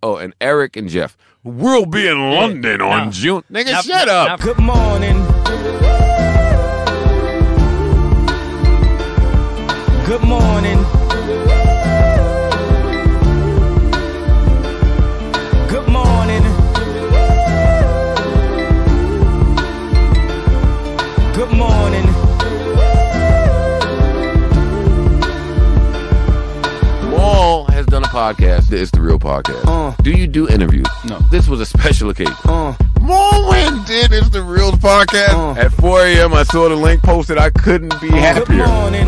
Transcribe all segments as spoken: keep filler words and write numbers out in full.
Oh, and Eric and Jeff. We'll be in London yeah, on no. June. Nigga, no, shut no, up. No. Good morning. Good morning. Good morning. Good morning. Maul has done a podcast. It's the real podcast. Uh, do you do interviews? No. This was a special occasion. Uh, Maul went and did It's the Real podcast. Uh, At four a.m. I saw the link posted. I couldn't be uh, happier. Good morning.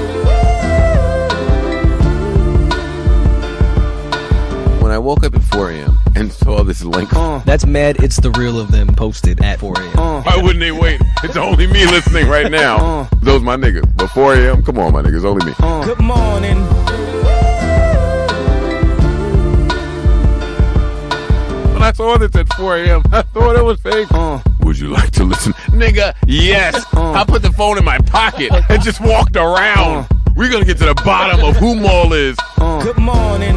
When I woke up at four a.m. and saw this link. Uh, That's mad. It's the real of them posted at four a.m. Uh, Why wouldn't they wait? It's only me listening right now. Uh, Those my niggas. But four a.m. Come on, my niggas. Only me. Uh, good morning. When I saw this at four a.m., I thought it was fake. Uh, Would you like to listen? Nigga, yes. Uh, I put the phone in my pocket and just walked around. Uh, We're going to get to the bottom of who Maul is. Uh, good morning.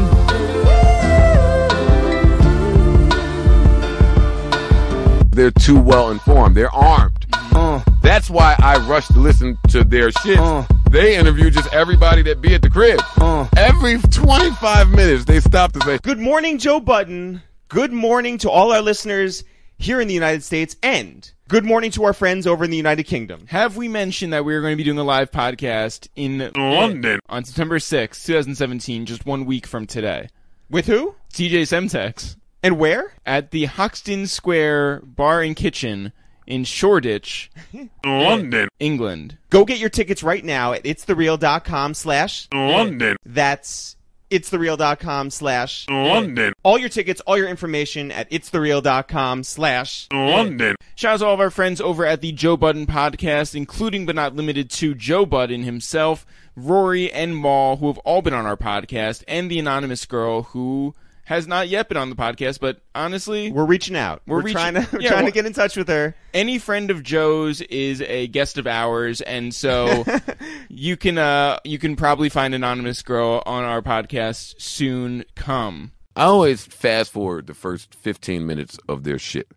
They're too well informed. They're armed. Uh, That's why I rushed to listen to their shit. Uh, they interview just everybody that be at the crib. Uh, Every twenty-five minutes, they stop to say, good morning, Joe Budden. Good morning to all our listeners here in the United States, and good morning to our friends over in the United Kingdom. Have we mentioned that we are going to be doing a live podcast in London on September sixth, twenty seventeen, just one week from today? With who? T J Semtex. And where? At the Hoxton Square Bar and Kitchen in Shoreditch, London, England. Go get your tickets right now at itsthereal.com slash London. That's itsthereal.com slash London. All your tickets, all your information at itsthereal.com slash London. Shout out to all of our friends over at the Joe Budden podcast, including but not limited to Joe Budden himself, Rory, and Maul, who have all been on our podcast, and the anonymous girl who has not yet been on the podcast, but honestly, we're reaching out. We're, we're reaching, trying to we're yeah, trying well, to get in touch with her. Any friend of Joe's is a guest of ours, and so you can uh, you can probably find anonymous girl on our podcast soon come. I always fast forward the first fifteen minutes of their shit.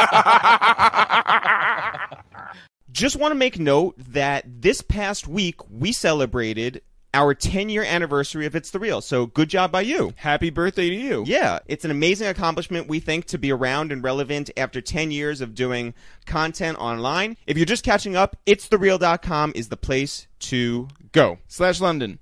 Just want to make note that this past week we celebrated our ten-year anniversary of It's the Real, so good job by you. Happy birthday to you. Yeah, it's an amazing accomplishment, we think, to be around and relevant after ten years of doing content online. If you're just catching up, its the real dot com is the place to go. Slash London.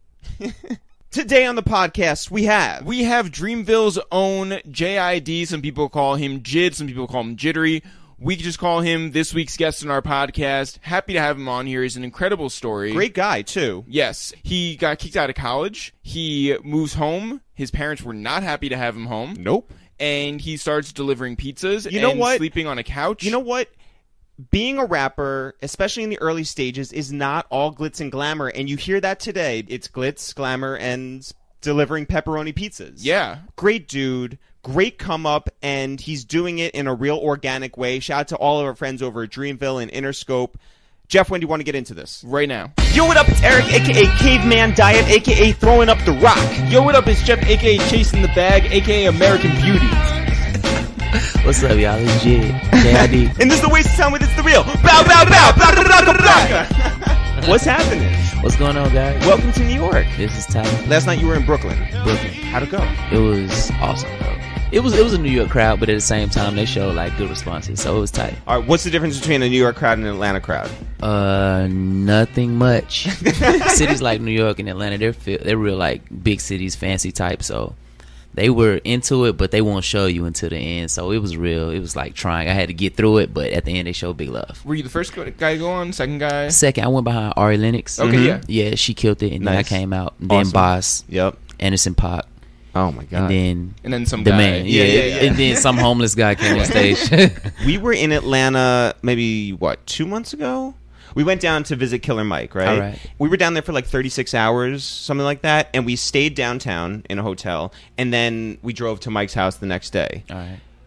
Today on the podcast, we have... We have Dreamville's own J I D. Some people call him J I D, some people call him Jittery. We could just call him this week's guest on our podcast. Happy to have him on here. He's an incredible story. Great guy, too. Yes. He got kicked out of college. He moves home. His parents were not happy to have him home. Nope. And he starts delivering pizzas you know and what? sleeping on a couch. You know what? Being a rapper, especially in the early stages, is not all glitz and glamour. And you hear that today. It's glitz, glamour, and delivering pepperoni pizzas. Yeah. Great dude. Great come up, and he's doing it in a real organic way. Shout out to all of our friends over at Dreamville and Interscope. Jeff, when do you want to get into this? Right now. Yo, what up? It's Eric, a k a. Caveman Diet, a k a. Throwing Up the Rock. Yo, what up? It's Jeff, a k a. Chasing the Bag, a k a. American Beauty. What's up, y'all? It's J I D And this is the waste of time with It's the Real. Bow, bow, bow, blocka, blocka, blocka. What's happening? What's going on, guys? Welcome to New York. This is Ty. Last night you were in Brooklyn. Brooklyn. How'd it go? It was awesome, though. It was it was a New York crowd, but at the same time, they showed like good responses, so it was tight. All right, what's the difference between a New York crowd and an Atlanta crowd? Uh, nothing much. Cities like New York and Atlanta, they're feel, they're real like big cities, fancy type. So they were into it, but they won't show you until the end. So it was real. It was like trying. I had to get through it, but at the end, they showed big love. Were you the first guy to go on? Second guy? Second, I went behind Ari Lennox. Okay, mm-hmm. yeah, yeah, she killed it, and nice. then I came out. And Awesome. Then Boss, Yep. Anderson Paak. Oh my god. And then and then some the guy. man, yeah, yeah, yeah, yeah. and then some homeless guy came on stage. We were in Atlanta maybe what two months ago. We went down to visit Killer Mike, right? All right. We were down there for like thirty-six hours, something like that, and we stayed downtown in a hotel, and then we drove to Mike's house the next day. All right.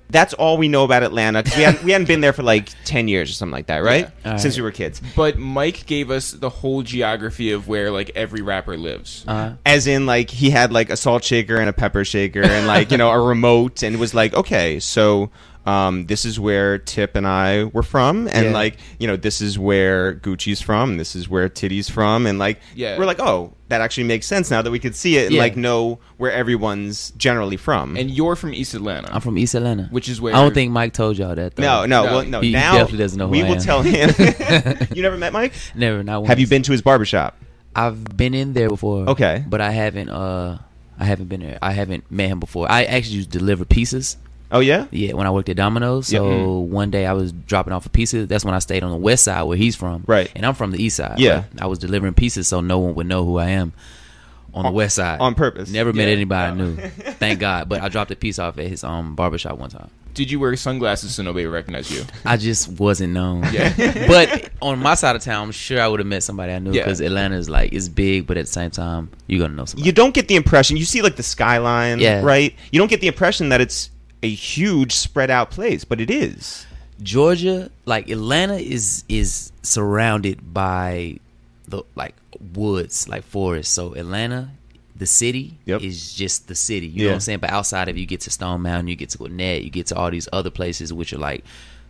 That's all we know about Atlanta because we hadn't we hadn't been there for like ten years or something like that, right? Yeah. Since right. we were kids. But Mike gave us the whole geography of where like every rapper lives. Uh, As in, like he had like a salt shaker and a pepper shaker and like you know a remote and was like, okay, so. Um, this is where Tip and I were from, and Yeah. like you know, this is where Gucci's from, this is where Titty's from, and like Yeah. we're like, oh, that actually makes sense now that we could see it and Yeah. like know where everyone's generally from. And you're from East Atlanta. I'm from East Atlanta. Which is where... I don't think Mike told y'all that, though. no, no, No. well, no. He- he now definitely doesn't know who we I will am. tell him. You never met Mike? Never, not once. Have you been to his barbershop? I've been in there before. Okay. But I haven't, uh, I haven't been there. I haven't met him before. I actually used to deliver pizzas. Oh yeah. Yeah, when I worked at Domino's. So Mm. one day I was dropping off a pizza. That's when I stayed on the west side where he's from. Right. And I'm from the east side. Yeah. But I was delivering pizzas so no one would know who I am on the west side. On purpose. Never met Yeah. anybody I knew. Thank God. But I dropped a piece off at his um barbershop one time. Did you wear sunglasses so nobody would recognize you? I just wasn't known. Yeah. But on my side of town, I'm sure I would have met somebody I knew Yeah. because Atlanta is like, it's big, but at the same time, you're going to know somebody. You don't get the impression. You see like the skyline, Yeah. right? You don't get the impression that it's a huge spread out place, but it is. Georgia, like Atlanta is is surrounded by the like woods, like forests. So Atlanta, the city, Yep. is just the city. You Yeah. know what I'm saying? But outside of it, you get to Stone Mountain, you get to Gwinnett, you get to all these other places which are like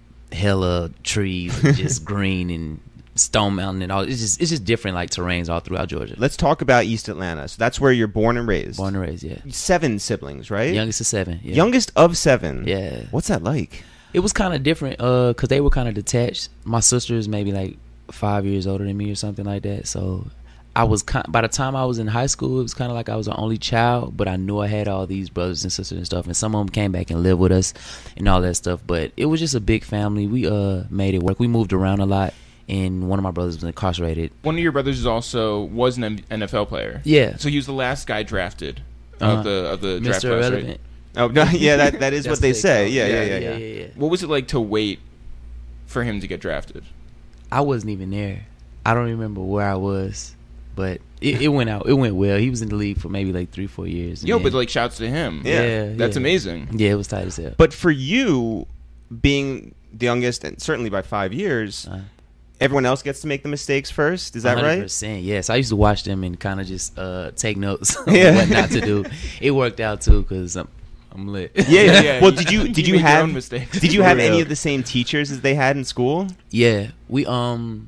hella trees, and just green and Stone Mountain and all. It's just it's just different like terrains all throughout Georgia. Let's talk about East Atlanta. So that's where you're born and raised. Born and raised, yeah. Seven siblings, right? Youngest of seven. Yeah. Youngest of seven. Yeah. What's that like? It was kind of different uh because they were kind of detached. My sister's maybe like five years older than me or something like that. So I was kind, by the time I was in high school, it was kind of like I was the only child, but I knew I had all these brothers and sisters and stuff, and some of them came back and lived with us and all that stuff. But it was just a big family. We uh made it work. We moved around a lot, and one of my brothers was incarcerated. One of your brothers is also was an N F L player. Yeah. So he was the last guy drafted Uh-huh. of the of the draft Mister class, right? Irrelevant. Oh no, yeah, that that is That's what they say. call it. Yeah, yeah, Yeah, yeah, yeah. yeah, yeah. What was it like to wait for him to get drafted? I wasn't even there. I don't remember where I was, but it, it went out. It went well. He was in the league for maybe like three, four years. and Yo, then- but like shouts to him. Yeah. yeah, That's yeah. amazing. Yeah, it was tight as hell. But for you, being the youngest, and certainly by five years, Uh, everyone else gets to make the mistakes first. Is that one hundred right? percent, yes. I used to watch them and kind of just uh, take notes on Yeah. what not to do. It worked out too because I'm, I'm lit. Yeah, yeah. Yeah, Well, you- did you did you you make your have own mistakes. did you have For any real. of the same teachers as they had in school? Yeah, we um,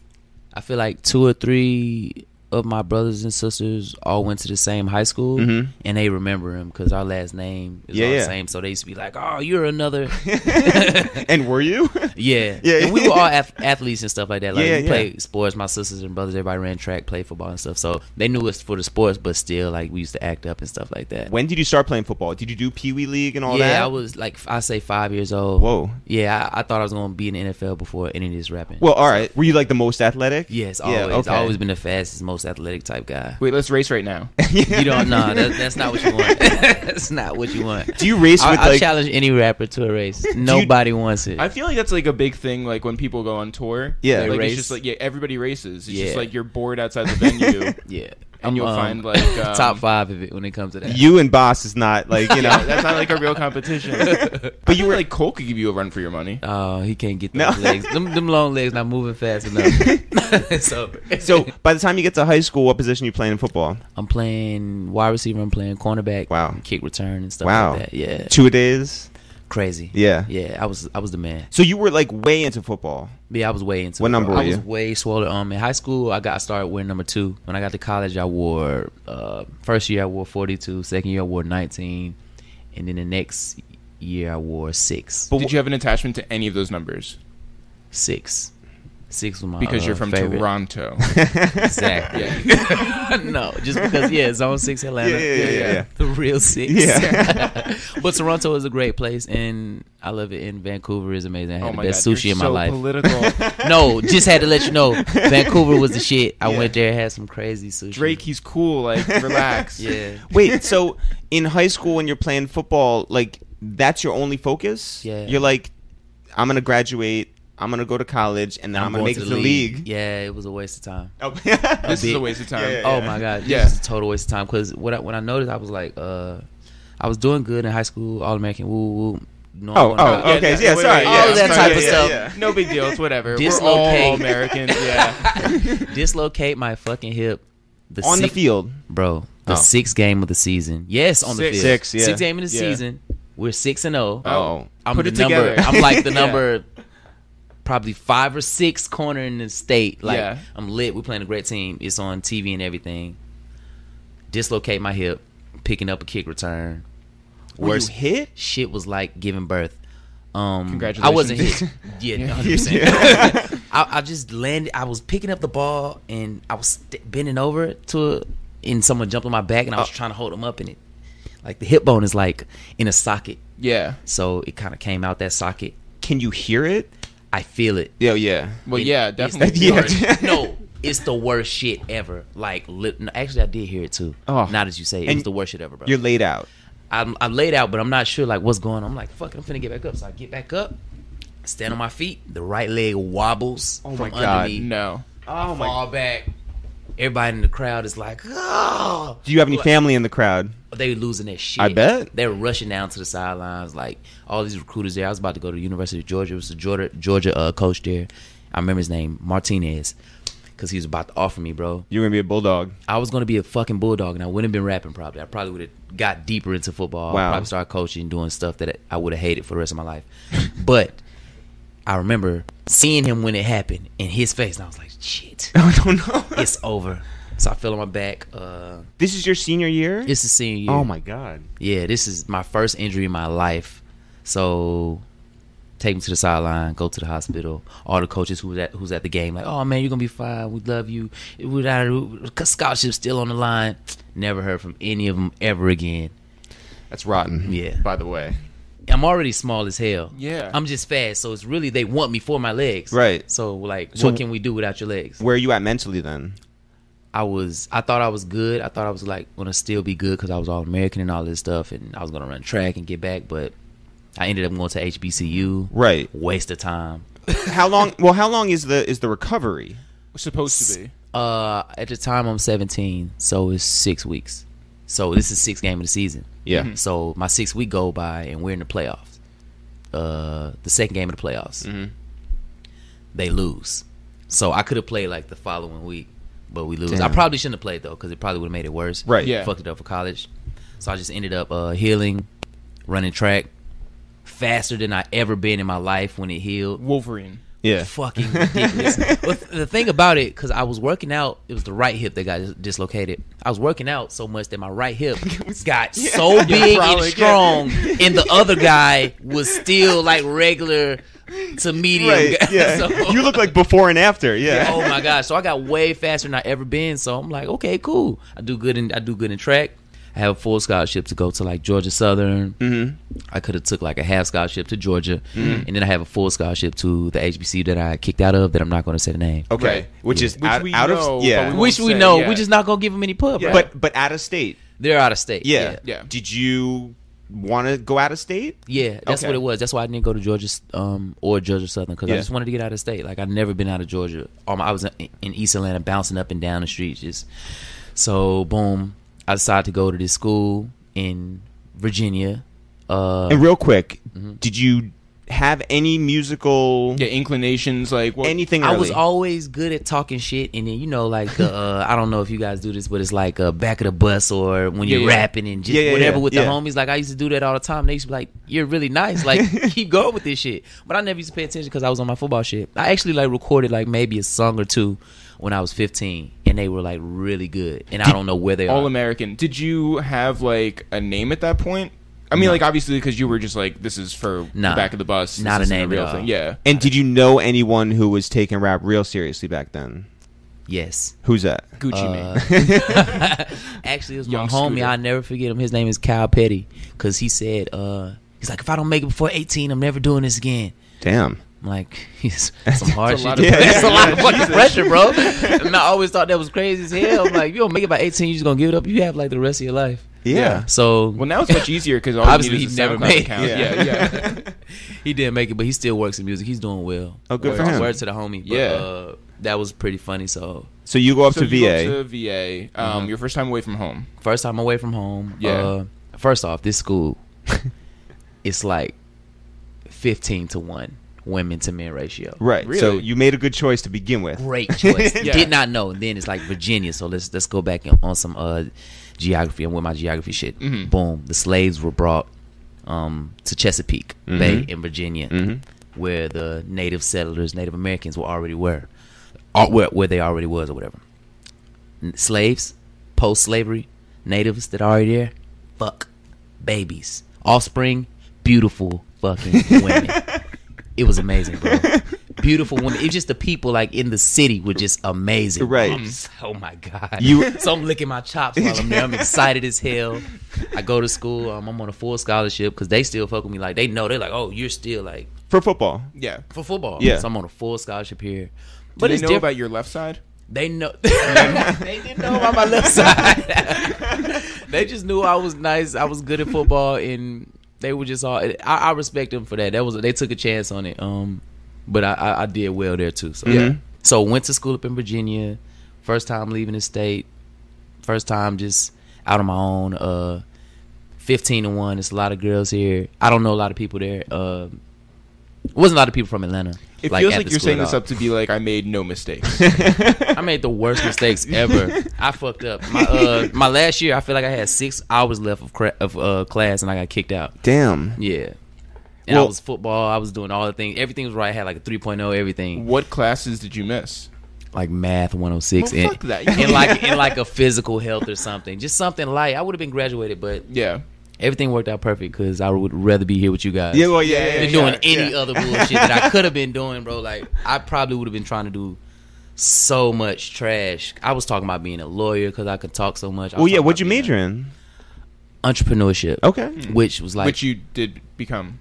I feel like two or three of my brothers and sisters all went to the same high school, Mhm. and they remember him because our last name is Yeah, all yeah. the same. So they used to be like, "Oh, you're another." And were you? Yeah, Yeah. And we were all ath- athletes and stuff like that. Like Yeah, we yeah. played sports. My sisters and brothers, everybody ran track, played football and stuff. So they knew us for the sports, but still, like we used to act up and stuff like that. When did you start playing football? Did you do Pee Wee League and all yeah, that? I was like, I say five years old. Whoa. Yeah, I, I thought I was gonna be in the N F L before any of this rapping. Well, all right. Were you like the most athletic? yes, Yeah, always. okay. I've always been the fastest, most athletic type guy. Wait, let's race right now. You don't know. That, that's not what you want. That's not what you want. Do you race I, with I like? challenge any rapper to a race. Nobody wants it. I feel like that's like a big thing. Like when people go on tour, Yeah. like They it's race. just like yeah, everybody races. It's Yeah. just like you're bored outside the venue, yeah, and you'll um, find like um, top five of it when it comes to that. You and Boss is not like you know. Yeah, that's not like a real competition. But you were like Cole could give you a run for your money. Oh, he can't get No. those legs. Them, them long legs not moving fast enough. It's over. So by the time you get to high school, what position are you playing in football? I'm playing wide receiver. I'm playing cornerback. Wow. Kick return and stuff Wow. like that. Yeah. Two a days. Crazy. Yeah. Yeah. I was I was the man. So you were like way into football. Yeah, I was way into What it. number I were was you? way swollen. Um, in high school, I got I started wearing number two. When I got to college, I wore uh first year I wore forty-two. Second year I wore nineteen, and then the next year I wore six. But Did you have an attachment to any of those numbers? Six. Six was my Because uh, you're from favorite. Toronto. Exactly. no, just because yeah, Zone Six Atlanta. Yeah, yeah, yeah, yeah. The real six. Yeah. But Toronto is a great place, and I love it. And Vancouver is amazing. I had Oh the my best God, sushi you're in my so life. Political. No, just had to let you know, Vancouver was the shit. I Yeah. went there, had some crazy sushi. Drake, he's cool. Like relax. Yeah. Wait, so in high school when you're playing football, like that's your only focus? Yeah. You're like, I'm gonna graduate, I'm gonna go to college, and then I'm, gonna going make to it to the league. Yeah, it was a waste of time. Oh. This is big- a waste of time. Yeah, yeah, Oh my god, Yeah. this is a total waste of time. Because what I, when I noticed, I was like, uh, I was doing good in high school, All American, woo woo. No, Oh, I'm gonna- oh, okay. Yeah, wait, sorry. wait, All yeah, that sorry, type yeah, of yeah, stuff. yeah. No big deal. It's whatever. We're Dislocate. all Americans. Yeah. dislocate my fucking hip. The On the sixth- field. bro. The Oh. sixth game of the season. Yes, on the Six. field. Six, yeah. Sixth game of the Yeah. season. We're six and zero. Oh. I'm Put the it number. together. I'm like the Yeah. number, probably five or six corner in the state. Like Yeah. I'm lit. We're playing a great team. It's on T V and everything. Dislocate my hip, picking up a kick return. Were you hit? Shit was like giving birth. Um, Congratulations. I wasn't hit. Yeah, one hundred percent. I, I just landed. I was picking up the ball and I was st- bending over to it, and someone jumped on my back, and I was Oh. trying to hold him up, and it, like the hip bone is like in a socket, Yeah. so it kind of came out that socket. Can you hear it? I feel it. Yeah, yeah. Well, It- yeah, it's- definitely. Yeah. no, it's the worst shit ever. Like, li- no, actually, I did hear it too. Oh. Now that you say it, it And was the worst shit ever, bro. You're laid out. I'm, I'm laid out, but I'm not sure like what's going on. I'm like, fuck it, I'm finna get back up. So I get back up, stand on my feet. The right leg wobbles Oh from my God. under me. No. Oh Fall back. Everybody in the crowd is like, oh. Do you have any family in the crowd? They losing their shit. I bet. They were rushing down to the sidelines, like all these recruiters there. I was about to go to the University of Georgia. It was a Georgia Georgia uh, coach there. I remember his name, Martinez, because he was about to offer me, bro. You're gonna be a bulldog. I was going to be a fucking bulldog, and I wouldn't have been rapping probably. I probably would have got deeper into football. Wow. Probably started coaching, doing stuff that I would have hated for the rest of my life. But I remember seeing him when it happened in his face, and I was like, shit, Oh no, no. it's over. So I fell on my back. Uh, This is your senior year? it's the senior year. Oh my God. Yeah, this is my first injury in my life. So take me to the sideline, go to the hospital. All the coaches who was at who's at the game, like, oh man, you're gonna be fine. We love you. Without scholarship still on the line. Never heard from any of them ever again. That's rotten. Yeah, By the way. I'm already small as hell. Yeah. I'm just fast, so it's really they want me for my legs. Right. So like, So- what can we do without your legs? Where are you at mentally then? I was, I thought I was good. I thought I was like gonna still be good because I was all American and all this stuff, and I was gonna run track and get back. But I ended up going to H B C U. Right. Waste of time. How long? Well, how long is the is the recovery? Supposed to be. Uh, at the time I'm seventeen, so it's six weeks. So this is sixth game of the season. Yeah. Mhm. So my six week go by, and we're in the playoffs. Uh, the second game of the playoffs, Mm-hmm. they lose. So I could have played like the following week, but we lose. Damn. I probably shouldn't have played though, because it probably would have made it worse. Right. Yeah. Fucked it up for college. So I just ended up uh, healing, running track faster than I ever been in my life when it healed. Wolverine. Yeah. Fucking ridiculous. But the thing about it, because I was working out, it was the right hip that got dis- dislocated. I was working out so much that my right hip got so big probably, and strong, and the other guy was still like regular to medium. Right. Yeah. So- You look like before and after. Yeah. oh my gosh! So I got way faster than I ever been. So I'm like, okay, cool. I do good in I do good in track. I have a full scholarship to go to like Georgia Southern. Mm-hmm. I could have took like a half scholarship to Georgia, and then I have a full scholarship to the H B C U that I kicked out of. That I'm not going to say the name. Okay. Right. Which is Which out, we out know, of yeah. but we Which won't we say, know, yeah. we just not gonna give them any pub, right? But but out of state. They're out of state. Yeah. yeah, Yeah. Did you want to go out of state? Yeah, that's Okay. what it was. That's why I didn't go to Georgia um, or Georgia Southern, because Yeah. I just wanted to get out of state. Like I'd never been out of Georgia. All my, I was in, in East Atlanta, bouncing up and down the streets. Just so boom, I decided to go to this school in Virginia. Uh, And real quick, Mm-hmm. did you have any musical Yeah, inclinations like what? anything I early? was always good at talking shit, and then you know, like the uh, I don't know if you guys do this, but it's like uh, back of the bus or when Yeah, you're yeah. rapping and just Yeah, yeah, whatever yeah, with yeah. the homies. Like I used to do that all the time. They used to be like, "You're really nice. Like keep going with this shit." But I never used to pay attention because I was on my football shit. I actually like recorded like maybe a song or two when I was fifteen, and they were like really good. And I don't know where they All are. American. Did you have like a name at that point? I mean, No. like obviously because you were just like, this is for Nah. the back of the bus. This Not a isn't name at real all. thing. Yeah. And did you know anyone who was taking rap real seriously back then? Yes. Who's that? Gucci Uh, Mane. Actually, it was Young my homie. Scooter. I'll never forget him. His name is Kyle Petty, because he said, uh, he's like, if I don't make it before eighteen, I'm never doing this again. Damn. I'm like, it's some hard That's a shit. lot to of put- pressure. That's a lot of Yeah, fucking Jesus. pressure, bro. And I always thought that was crazy as hell. I'm like, if you don't make it by eighteen, you just gonna give it up. You have like the rest of your life. Yeah. So Well, now it's much easier because all Obviously, you need is he a never SoundCloud made it. account. Yeah. Yeah, yeah. he didn't make it, but he still works in music. He's doing well. Oh, good for Word- him. Word to the homie. But, Yeah. uh, that was pretty funny. So So you go up So to you V A. go to V A. Um, Mhm. Your first time away from home. first time away from home. Yeah. Uh, first off, this school, it's like fifteen to one women to men ratio. Right. Really? So you made a good choice to begin with. Great choice. Yeah. Did not know. And then it's like Virginia. So let's let's go back on some uh, geography. I'm with my geography shit. Mhm. Boom. The slaves were brought um, to Chesapeake Mhm. Bay in Virginia, Mhm. where the native settlers, Native Americans, were already were, or where, where they already was or whatever. N- Slaves, post-slavery, natives that are already there, fuck, babies, offspring, beautiful fucking women. It was amazing, bro. Beautiful women. It's just the people like in the city were just amazing. Right. I'm just- oh my god. You- so I'm licking my chops while I'm there. I'm excited as hell. I go to school. Um, I'm on a full scholarship because they still fuck with me. Like they know they're like, oh, you're still like For football. Yeah. for football. Yeah. So I'm on a full scholarship here. But But they it's know different. about your left side? They know. They didn't know about my left side. They just knew I was nice. I was good at football, and they were just all. I, I respect them for that. That was they took a chance on it. Um, but I, I, I did well there too. So Mhm. So went to school up in Virginia. First time leaving the state. First time just out on my own. Uh, fifteen to one. It's a lot of girls here. I don't know a lot of people there. Uh, wasn't a lot of people from Atlanta. It like, feels at like the you're school saying at this all. up to be like I made no mistakes. I made the worst mistakes ever. I fucked up. My uh, my last year, I feel like I had six hours left of cra- of uh, class, and I got kicked out. Damn. Yeah, and Well- I was football. I was doing all the things. Everything was right. I had like a three point oh. Everything What classes did you miss? like math one oh six, Well, and, fuck that. and like in like a physical health or something. Just something light. I would have been graduated, but Yeah. everything worked out perfect because I would rather be here with you guys. Yeah, well, yeah, Yeah, yeah, than yeah. doing any yeah. other bullshit that I could have been doing, bro. Like I probably would have been trying to do so much trash. I was talking about being a lawyer because I could talk so much. I Well, was yeah, talking what'd you about being major in? a- Entrepreneurship. Okay. Which was like Which you did become.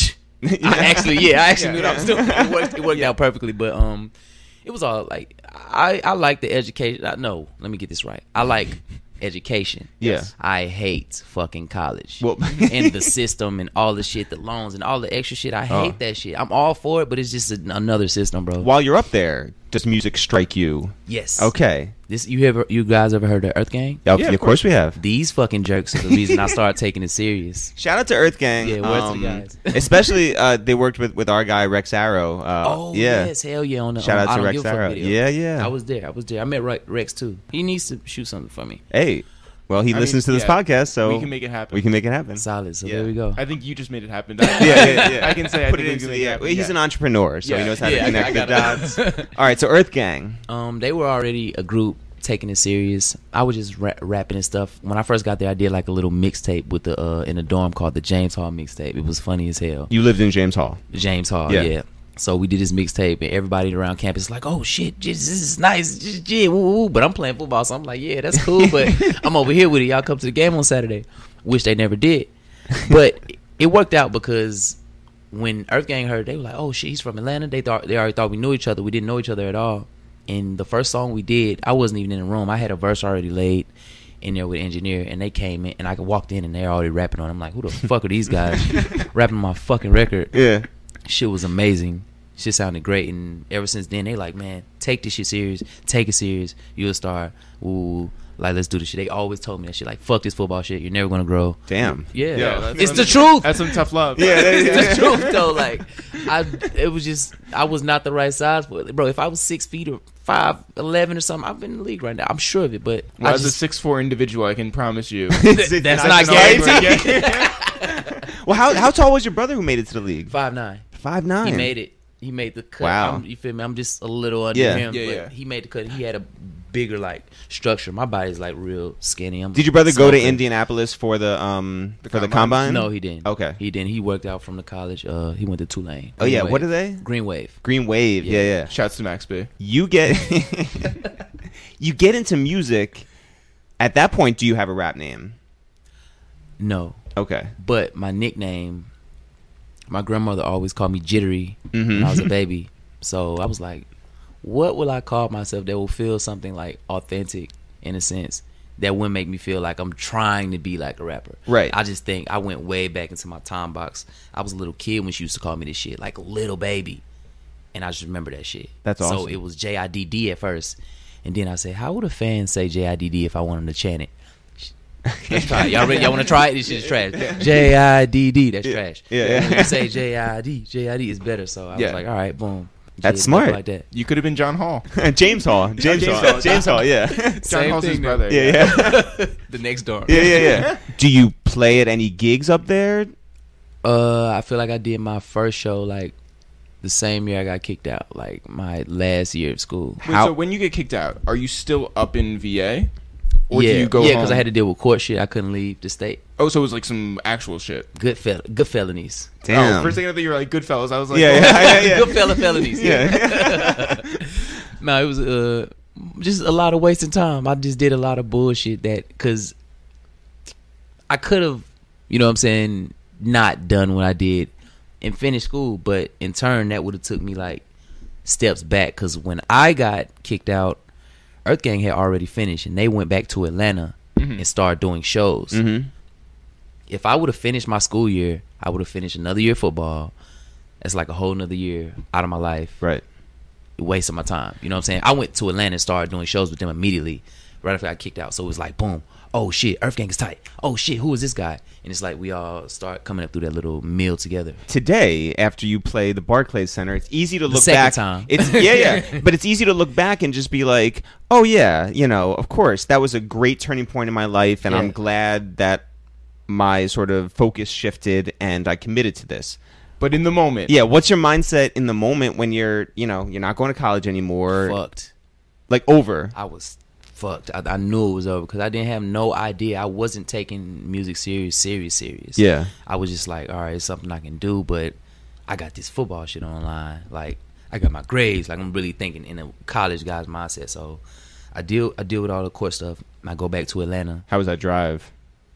I actually, yeah, I actually Yeah. knew that I was doing. It worked, it worked out perfectly, but um, it was all like I I like the education. I, no, let me get this right. I like education. Yeah. I hate fucking college. Well- and the system and all the shit, the loans and all the extra shit. I hate Oh. that shit. I'm all for it, but it's just a, another system, bro. While you're up there, does music strike you? Yes. Okay. This you ever you guys ever heard of Earthgang? Oh, Yeah, of of course we have. These fucking jerks are the reason I started taking it serious. Shout out to Earthgang. Yeah, words to um, the guys. especially uh, they worked with, with our guy Rex Arrow. Uh, Oh yeah. yes, hell yeah! On the Shout um, out to I Don't Rex Give a Fuck Arrow. video. Yeah, yeah. I was there. I was there. I met Re- Rex too. He needs to shoot something for me. Hey, well, he I listens mean, to this yeah. podcast, so We can make it happen. we can make it happen. Solid. So Yeah. there we go. I think you just made it happen. yeah, yeah, yeah. I can say I Put think it we into can the, make it yeah. happen. Well, he's Yeah. an entrepreneur, so Yeah. he knows how Yeah, to I- connect I the gotta- dots. All right, so Earthgang. Um, they were already a group taking it serious. I was just ra- rapping and stuff. When I first got there, I did like a little mixtape with the uh in a dorm called the James Hall mixtape. It was funny as hell. You lived in James Hall. James Hall, Yeah. yeah. So we did this mixtape, and everybody around campus like, "Oh shit, this is nice, just, yeah, woo, woo." But I'm playing football, so I'm like, "Yeah, that's cool." But I'm over here with it. Y'all come to the game on Saturday, which they never did. But it worked out because when Earthgang heard, they were like, "Oh shit, he's from Atlanta." They thought they already thought we knew each other. We didn't know each other at all. And the first song we did, I wasn't even in the room. I had a verse already laid in there with the engineer, and they came in, and I walked in, and they're already rapping on it. I'm like, "Who the fuck are these guys rapping my fucking record?" Yeah. Shit was amazing. Shit sounded great, and ever since then they like, man, take this shit serious, take it serious. You a star. Ooh, like let's do this shit. They always told me that shit. Like, fuck this football shit. You're never gonna grow. Damn. Yeah, Yeah, that's it's some- the truth. That's some tough love. Yeah, It's the truth though. Like, I, it was just I was not the right size for it, bro. If I was six feet or five eleven or something, I've been in the league right now. I'm sure of it, but Well, I as a just, six four individual, I can promise you. that's not guaranteed. Well, how how tall was your brother who made it to the league? Five nine. Five nine. He made it. He made the cut. Wow. I'm, you feel me? I'm just a little under Yeah. him, Yeah, but yeah. he made the cut. He had a bigger like structure. My body's like real skinny. I'm Did your brother go to smoking. Indianapolis for the um The for the combine? combine? No, he didn't. Okay. he didn't. He worked out from the college. Uh, he went to Tulane. Oh yeah, Green what Wave. are they? Green Wave. Green Wave. Yeah, Yeah. yeah. Shouts to Max B. You get you get into music. At that point, do you have a rap name? No, Okay. but my nickname, my grandmother always called me Jittery Mhm. when I was a baby. So I was like, what will I call myself that will feel something like authentic in a sense that wouldn't make me feel like I'm trying to be like a rapper. Right. I just think I went way back into my time box. I was a little kid when she used to call me this shit, like little baby. And I just remember that shit. That's So awesome. it was J I D D at first. And then I said, how would a fan say J I D D if I want him to chant it? Let's try it. Y'all ready? Y'all want to try it? This shit is trash. J I D D. That's Yeah. trash. Yeah, yeah. When you say J I D, J I D is better. So I Yeah. was like, all right, boom. That's J- smart. Like that. You could have been John Hall. James Hall. James, James Hall. Hall. James Hall. Yeah. John Same Hall's his thing, brother. Yeah. Yeah. The next door. Yeah. Yeah. Yeah. Do you play at any gigs up there? Uh, I feel like I did my first show like the same year I got kicked out, like my last year of school. Wait, How- so when you get kicked out, are you still up in V A? Or yeah, do you go yeah, home? because I had to deal with court shit. I couldn't leave the state. Oh, so it was like some actual shit. Good fel- good felonies. Damn. Oh, first thing I thought you were like Goodfellas. I was like, Yeah, oh, yeah, yeah, yeah. Good fella felonies. Yeah. No, it was uh just a lot of wasting time. I just did a lot of bullshit that because I could have, you know what I'm saying, not done what I did and finished school, but in turn that would have took me like steps back because when I got kicked out, Earthgang had already finished and they went back to Atlanta Mhm. and started doing shows. Mm-hmm. If I would have finished my school year, I would have finished another year of football. That's like a whole nother year out of my life. Right. Wasting my time. You know what I'm saying? I went to Atlanta and started doing shows with them immediately right after I got kicked out. So it was like, boom. Oh, shit. Earthgang is tight. Oh, shit. Who is this guy? And it's like we all start coming up through that little meal together. Today, after you play the Barclays Center, it's easy to The look second back. time. It's yeah, yeah. But it's easy to look back and just be like, oh yeah, you know, of course, that was a great turning point in my life, and Yeah. I'm glad that my sort of focus shifted and I committed to this. But in the moment, Yeah, what's your mindset in the moment when you're, you know, you're not going to college anymore? Fucked. Like over. I was fucked. I, I knew it was over because I didn't have no idea. I wasn't taking music serious, serious, serious. Yeah. I was just like, all right, it's something I can do, but I got this football shit online. Like, I got my grades. Like, I'm really thinking in a college guy's mindset. So, I deal I deal with all the court stuff. I go back to Atlanta How was that drive?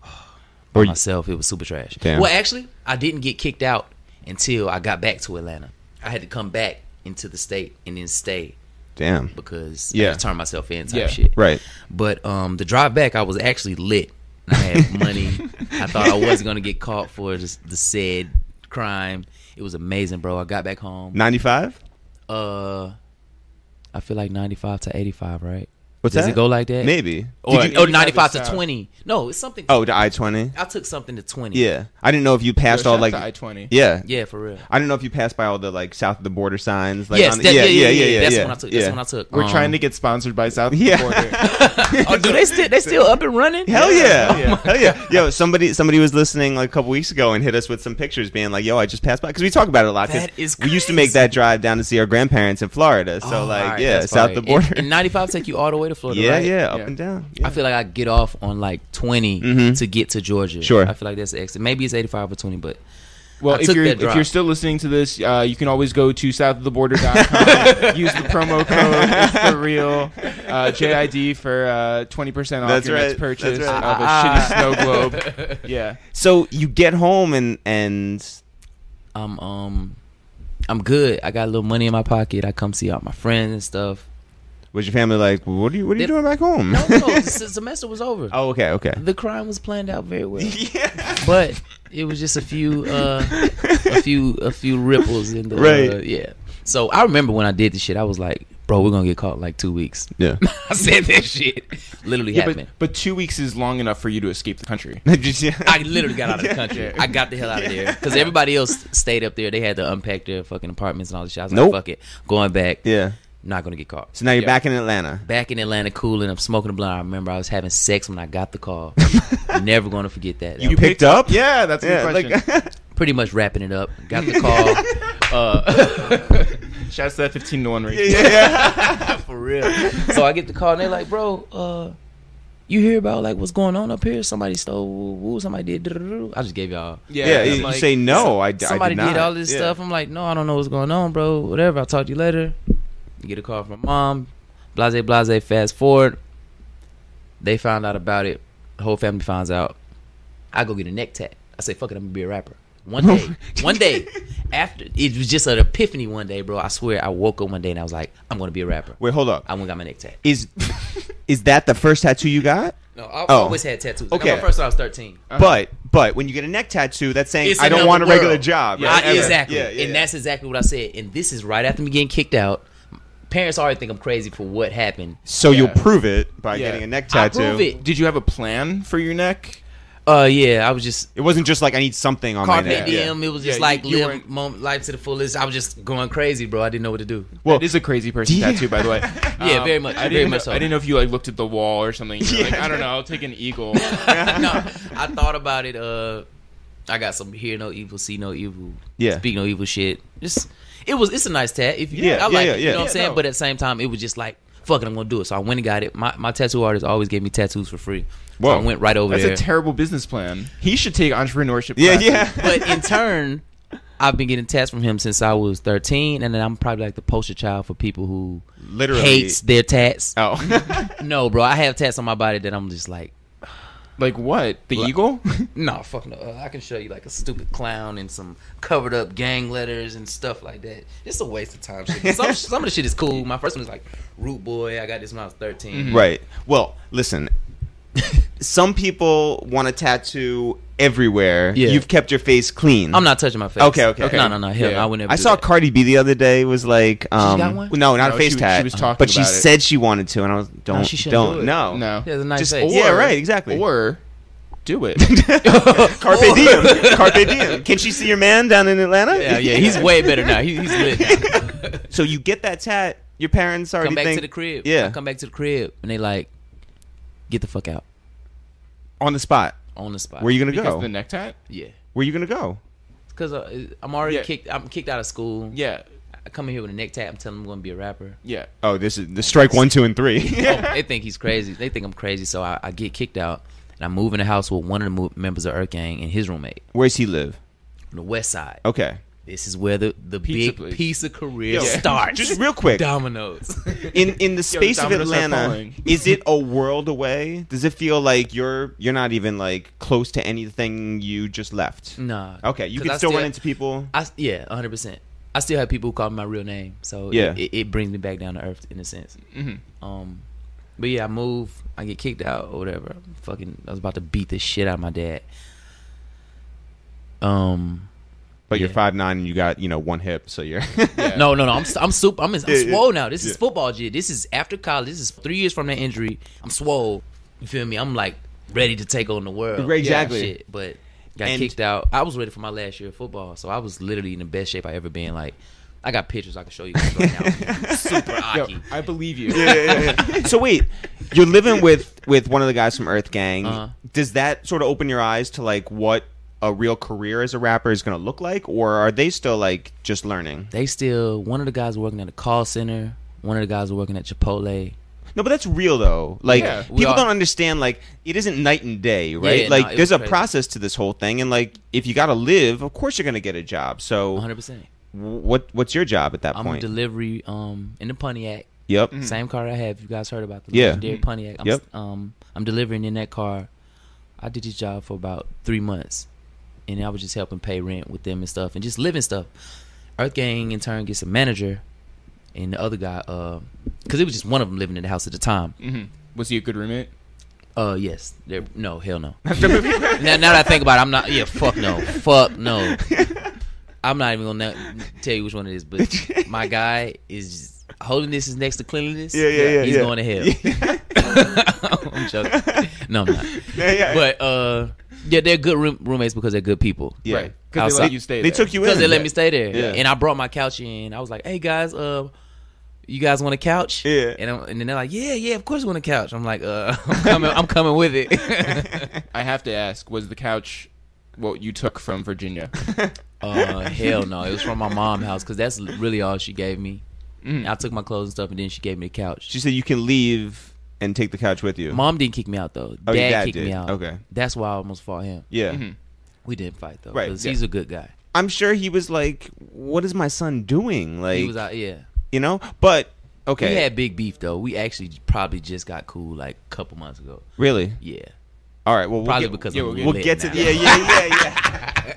by Or you- myself. It was super trash. Damn. Well, actually, I didn't get kicked out until I got back to Atlanta. I had to come back into the state and then stay Damn. because Yeah. I had to turn myself in type Yeah. shit. Right. But um, the drive back, I was actually lit. I had money. I thought I wasn't gonna get caught for just the said crime. It was amazing, bro. I got back home. ninety-five? Uh, I feel like ninety-five to eighty-five, right? What's Does that? it go like that? Maybe. Or, Did you- or ninety-five to south. twenty. No, it's something. Oh, the I twenty? I took something to twenty. Yeah. I didn't know if you passed Yo, all shout like out to I twenty. Yeah. Yeah, for real. I didn't know if you passed by all the like south of the border signs. Like yes, on the, that, yeah, yeah, yeah, yeah. That's yeah, when I took. That's yeah. when I took. We're um, trying to get sponsored by South Yeah. Border. Oh, do they still? They still up and running? Hell yeah. Yeah. Hell yeah. Yo, somebody somebody was listening like a couple weeks ago and hit us with some pictures being like, yo, I just passed by. Because we talk about it a lot. 'cause That is we used to make crazy. that drive down to see our grandparents in Florida. So, Oh, like, all right, yeah, that's south fire. the border. And, and ninety-five take you all the way to Florida, yeah, right? yeah, up Yeah. and down. Yeah. I feel like I get off on like twenty Mhm. to get to Georgia. Sure. I feel like that's the exit. Maybe it's eighty-five or twenty, but Well, I if took you're that if drop. you're still listening to this, uh, you can always go to south of the border dot com. Use the promo code It's the Real uh, J I D for uh, twenty percent off That's your right. next purchase That's right. of a Ah. shitty snow globe. Yeah. So you get home and and I'm um I'm good. I got a little money in my pocket. I come see all my friends and stuff. was your family like, what are you what are you They- doing back home? No, no, the s- semester was over. Oh, okay, okay. The crime was planned out very well, Yeah. but it was just a few, uh, a few, a few ripples in the, Right. uh, yeah. So I remember when I did this shit, I was like, "Bro, we're gonna get caught in like two weeks." Yeah. I said that shit. Literally Yeah, but, happened. but two weeks is long enough for you to escape the country. Just- yeah. I literally got out of the country. I got the hell out of there because everybody else stayed up there. They had to unpack their fucking apartments and all this shit. I was Nope. like, "Fuck it, going back. Yeah. Not gonna get caught." So now you're Yeah. back in Atlanta. Back in Atlanta, cooling. I'm smoking a blunt. I remember I was having sex when I got the call. Never gonna forget that. That You was picked up? Yeah, that's a Yeah, good question. like pretty much wrapping it up. Got the call. uh, Shouts to that fifteen to one ratio. yeah. for real. So I get the call and they're like, "Bro, uh, you hear about like what's going on up here? Somebody stole. Woo, woo, somebody did. doo-doo-doo-doo." I just gave y'all. Yeah, Yeah, it's you like- say no. I, I Somebody did, not. did all this Yeah. stuff. I'm like, "No, I don't know what's going on, bro. Whatever. I'll talk to you later." You get a call from my mom. Blase, blase. Fast forward. They found out about it. The whole family finds out. I go get a neck tat. I say, "Fuck it, I'm gonna be a rapper." One day, one day after, it was just an epiphany. One day, bro. I swear, I woke up one day and I was like, "I'm gonna be a rapper." Wait, hold up. I went and got my neck tat. Is is that the first tattoo you got? No, I Oh. always had tattoos. I got Okay. my first when I was thirteen. But but when you get a neck tattoo, that's saying It's I don't another want a regular world. job. Yeah, Right? I- exactly. Yeah, yeah, and yeah. that's exactly what I said. And this is right after me getting kicked out. parents already think I'm crazy for what happened. So Yeah. you'll prove it by Yeah. getting a neck I tattoo. prove it. Did you have a plan for your neck? Uh, yeah, I was just It wasn't just like I need something on my carpe neck. diem. It was just Yeah, like you- you live weren't- moment, life to the fullest. I was just going crazy, bro. I didn't know what to do. Well, That is a crazy person Yeah. tattoo, by the way. Yeah, very much, I very didn't, much so. I didn't know if you like looked at the wall or something. You were like, Yeah. I don't know. I'll take an eagle. No, I thought about it. Uh, I got some hear no evil, see no evil, Yeah. speak no evil shit. Just it was. It's a nice tat. If you, Yeah, I yeah, like yeah, it. You yeah. know what I'm Yeah, saying? no. But at the same time, it was just like, fuck it, I'm gonna do it. So I went and got it. My my tattoo artist always gave me tattoos for free. So Whoa. I went right over That's there. a terrible business plan. He should take entrepreneurship Yeah, classes. yeah. But in turn, I've been getting tats from him since I was thirteen, and then I'm probably like the poster child for people who Literally. hates their tats. Oh. No, bro, I have tats on my body that I'm just like, Like what? The Like- eagle? no, fuck no. Uh, I can show you like a stupid clown and some covered up gang letters and stuff like that. It's a waste of time. Shit. Some some of the shit is cool. My first one is like Root Boy. I got this when I was thirteen. Right. Well, listen. Some people want a tattoo everywhere. Yeah. You've kept your face clean. I'm not touching my face. Okay, okay. No, no, no. Hell, Yeah. no, I would never. I do saw that. Cardi B the other day. Was like, um, got one? no, not No, a face she- tat. she was talking but she about it. said she wanted to, and I was, don't, she shouldn't don't, do it. no, No. Yeah, it's a nice Just- face. yeah, right, exactly. Or do it. Carpe diem, carpe diem. Can she see your man down in Atlanta? Yeah, yeah. He's way better now. He, he's lit now. So you get that tat. Your parents already Come back think to the crib. Yeah. I come back to the crib and they like, get the fuck out on the spot. on the spot. Where you gonna Because go? of the neck tat? Yeah. Where you gonna go? Because uh, I'm already Yeah. kicked. I'm kicked out of school. Yeah. I come in here with a neck tap. I'm telling them I'm going to be a rapper. Yeah. Oh, this is the strike one, two, and three. Oh, they think he's crazy. They think I'm crazy. So I, I get kicked out and I move in the house with one of the mo- members of Earthgang and his roommate Where's he live? on the west side. Okay. This is where the, the Pizza big place. piece of career Yo, starts. Just real quick. Dominoes. In in the space of dominoes are Atlanta, falling. is it a world away? Does it feel like you're you're not even like close to anything you just left? Nah. Okay, you 'Cause can I still, run into people. I, yeah, one hundred percent. I still have people who call me my real name. So Yeah. it, it, it brings me back down to earth in a sense. Mhm. Um, But yeah, I move. I get kicked out or whatever. Fucking, I was about to beat the shit out of my dad. Um... But you're Yeah. five nine and you got, you know, one hip, so you're Yeah. No, no, no. I'm I'm super. I'm, I'm Yeah, yeah. swole now. This is Yeah. football shit. This is after college. This is three years from that injury. I'm swole. You feel me? I'm like ready to take on the world. Right, exactly. Shit, but got And- kicked out. I was ready for my last year of football, so I was literally in the best shape I ever been. Like, I got pictures I can show you guys right now. Super Yo, Aki. I believe you. yeah, yeah, yeah. So wait, you're living with with one of the guys from Earthgang. Uh-huh. Does that sort of open your eyes to like what a real career as a rapper is going to look like, or are they still like just learning? They still one of the guys working at a call center. One of the guys working at Chipotle. No, but that's real though. Like Yeah. We people are- don't understand. Like it isn't night and day, right? Yeah, like no, it there's was a crazy. process to this whole thing, and like if you got to live, of course you're going to get a job. So one hundred percent. what what's your job at that I'm point? a delivery um in the Pontiac. yep. Same car I have. You guys heard about the Yeah. legendary Pontiac. I'm, Yep. um, I'm delivering in that car. I did this job for about three months, and I was just helping pay rent with them and stuff, and just living stuff. Earthgang in turn gets a manager, and the other guy, uh, because it was just one of them living in the house at the time. hmm Was he a good roommate? Uh, yes. They're, no, hell no. now, now that I think about it, I'm not. Yeah, fuck no, fuck no. I'm not even gonna tell you which one it is, but my guy is holiness is next to cleanliness. Yeah, yeah, yeah, He's yeah. going to hell. I'm joking. No, I'm not. Yeah, yeah. But uh, yeah, they're good room- roommates because they're good people. Yeah. Right. Because they Outside. let you stay They there. took you in Because they let Yeah. me stay there. Yeah. And I brought my couch in. I was like, "Hey guys, uh, you guys want a couch?" Yeah. And, I'm, and then they're like, "Yeah, yeah, of course we want a couch." I'm like, "Uh, I'm coming. I'm coming with it." I have to ask, was the couch what you took from Virginia? Uh, hell no. It was from my mom's house because that's really all she gave me. Mhm. I took my clothes and stuff, and then she gave me the couch. She said you can leave and take the couch with you. Mom didn't kick me out though. Oh, your Dad, dad kicked did. me out. Okay. That's why I almost fought him. Yeah. Mhm. We didn't fight though, Right, because yeah. he's a good guy. I'm sure he was like, "What is my son doing?" Like, He was out, yeah. you know. But okay, We had big beef though. We actually probably just got cool like a couple months ago. really. Yeah, All right. Well, we'll probably get, because yeah, I'm we'll lit we'll get to now. yeah, yeah, yeah, yeah.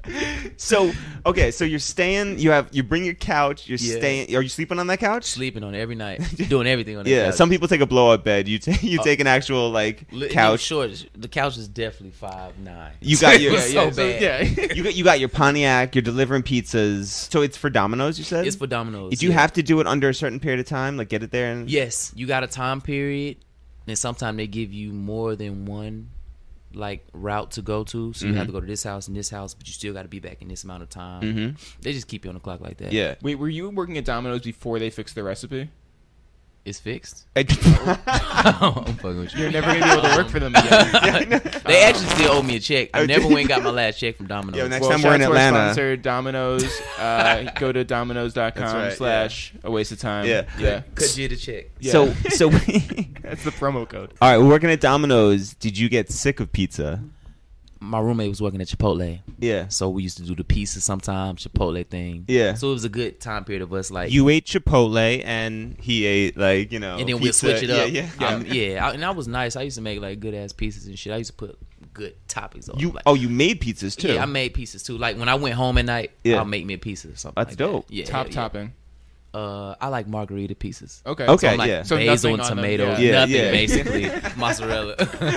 So okay, so you're staying. You have you bring your couch. You're Yeah. staying. Are you sleeping on that couch? Sleeping on it every night, doing everything on the Yeah. couch. Some people take a blow up bed. You take you Oh. take an actual like Li- couch. Short. The couch is definitely five nine. You got your It was so yeah, so- bad. yeah. you got you got your Pontiac. You're delivering pizzas. So it's for Domino's. You said It's for Domino's. Did you yeah. have to do it under a certain period of time? Like get it there and Yes, you got a time period, and sometimes they give you more than one like route to go to. So you have to go to this house and this house, but you still got to be back in this amount of time. Mhm. They just keep you on the clock like that. Yeah. Wait, were you working at Domino's before they fixed the recipe? It's fixed. I- I'm fucking with you. You're never gonna be able to work for them again. They actually still owe me a check. I Oh, never did- went and got my last check from Domino's. Yo, next Well, time shout we're in out to our Atlanta. sponsor, Domino's. Uh, go to domino's dot com That's right, slash a waste of time. Yeah. yeah. Could you the check? Yeah. So so. That's the promo code. All right, we're working at Domino's. Did you get sick of pizza? My roommate was working at Chipotle, Yeah. so we used to do the pizza sometimes, Chipotle thing. Yeah. So it was a good time period of us like. You ate Chipotle and he ate like you know. and then we'll pizza. switch it up. Yeah, yeah. Um, yeah, I, and I was nice. I used to make like good ass pizzas and shit. I used to put good toppings on. You like, oh you made pizzas too. yeah, I made pizzas too. Like when I went home at night, Yeah. I'll make me a pizza or something. That's like dope. That. Yeah, Top yeah. topping. Uh, I like margarita pizzas. Okay. Okay. So I'm like yeah. So basil nothing and on them, tomatoes, yeah. Yeah, nothing yeah. basically, mozzarella.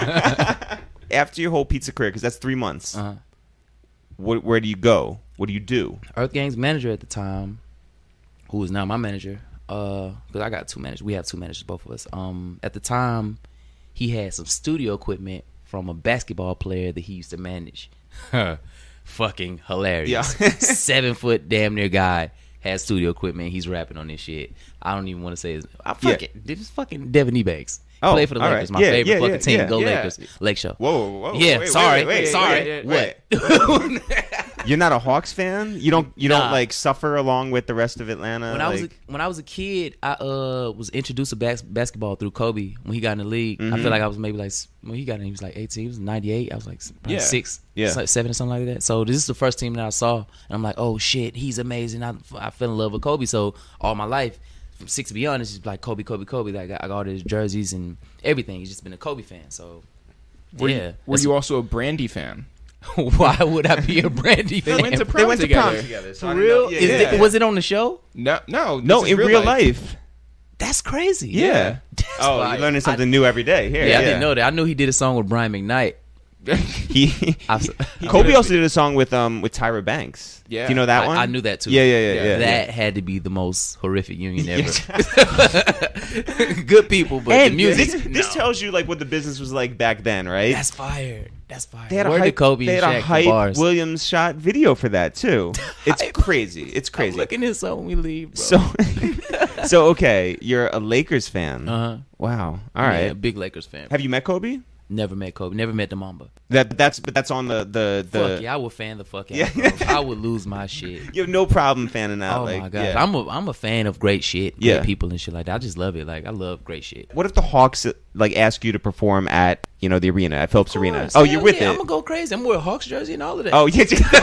After your whole pizza career, because that's three months. uh-huh. What, where do you go? What do you do? Earthgang's manager at the time, who was now my manager, uh, because I got two managers. We have two managers, both of us. Um, at the time, he had some studio equipment from a basketball player that he used to manage. Fucking hilarious. Yeah. Seven foot damn near guy has studio equipment. He's rapping on this shit. I don't even want to say his. I fuck Yeah. it. This is fucking Devin Ebanks. Oh, Play for the all Lakers. right. My Yeah, favorite yeah, fucking yeah, team. yeah, Go yeah. Lakers. Lake Show. Whoa, whoa. Yeah, wait, sorry, wait, wait, sorry. wait, wait, wait. You're not a Hawks fan? You don't you Nah. don't like suffer along with the rest of Atlanta? When I was a, like- when I was a kid, I uh was introduced to bas- basketball through Kobe when he got in the league. I Mhm. feel like I was maybe like s- when he got in, he was like eighteen. He was ninety-eight. I was like s- probably Yeah. six, Yeah. s- like seven or something like that. So this is the first team that I saw, and I'm like, oh shit, he's amazing. I I fell in love with Kobe. So all my life, from six to beyond, it's just like Kobe, Kobe, Kobe. Like I got, I got all his jerseys and everything. He's just been a Kobe fan. So Were yeah, you, were That's- you also a Brandy fan? why would I be a Brandy They fan? went to they prom went to together. prom together. So For I don't real? know. Yeah, Is yeah. it- was it on the show? No, no, No, this is in real life. That's crazy. Yeah. That's Oh, fire. you're learning something new every day. Here, Yeah, I didn't know that. I knew he did a song with Brian McKnight. He, I, Kobe also did a song with um with Tyra Banks. Yeah. Do you know that I, one? I knew that too. Yeah, yeah, yeah, Yeah. yeah. That had to be the most horrific union Yeah. ever. Good people, but and the music. This, this no. tells you like what the business was like back then, right? That's fired. That's fired. They had a Word to hype, Kobe they and had a Shaq for hype bars. Williams shot video for that too. It's Hype. crazy. It's I'm crazy. looking this up when we leave, bro. So, so okay, you're a Lakers fan. uh-huh. Wow. All right. Yeah, big Lakers fan. Have you met Kobe? Never met Kobe. Never met the Mamba. That that's but that's on the the the. Fuck yeah, I would fan the fuck out. Yeah. Yeah. Bro. I would lose my shit. You have no problem fanning out. Oh like, my god, yeah. I'm a I'm a fan of great shit, great Yeah. people and shit like that. I just love it. Like I love great shit. What if the Hawks like ask you to perform at you know the arena at Phillips Arena? Course, Oh, hell you're with yeah, it. I'm gonna go crazy. I'm gonna wear a Hawks jersey and all of that. Oh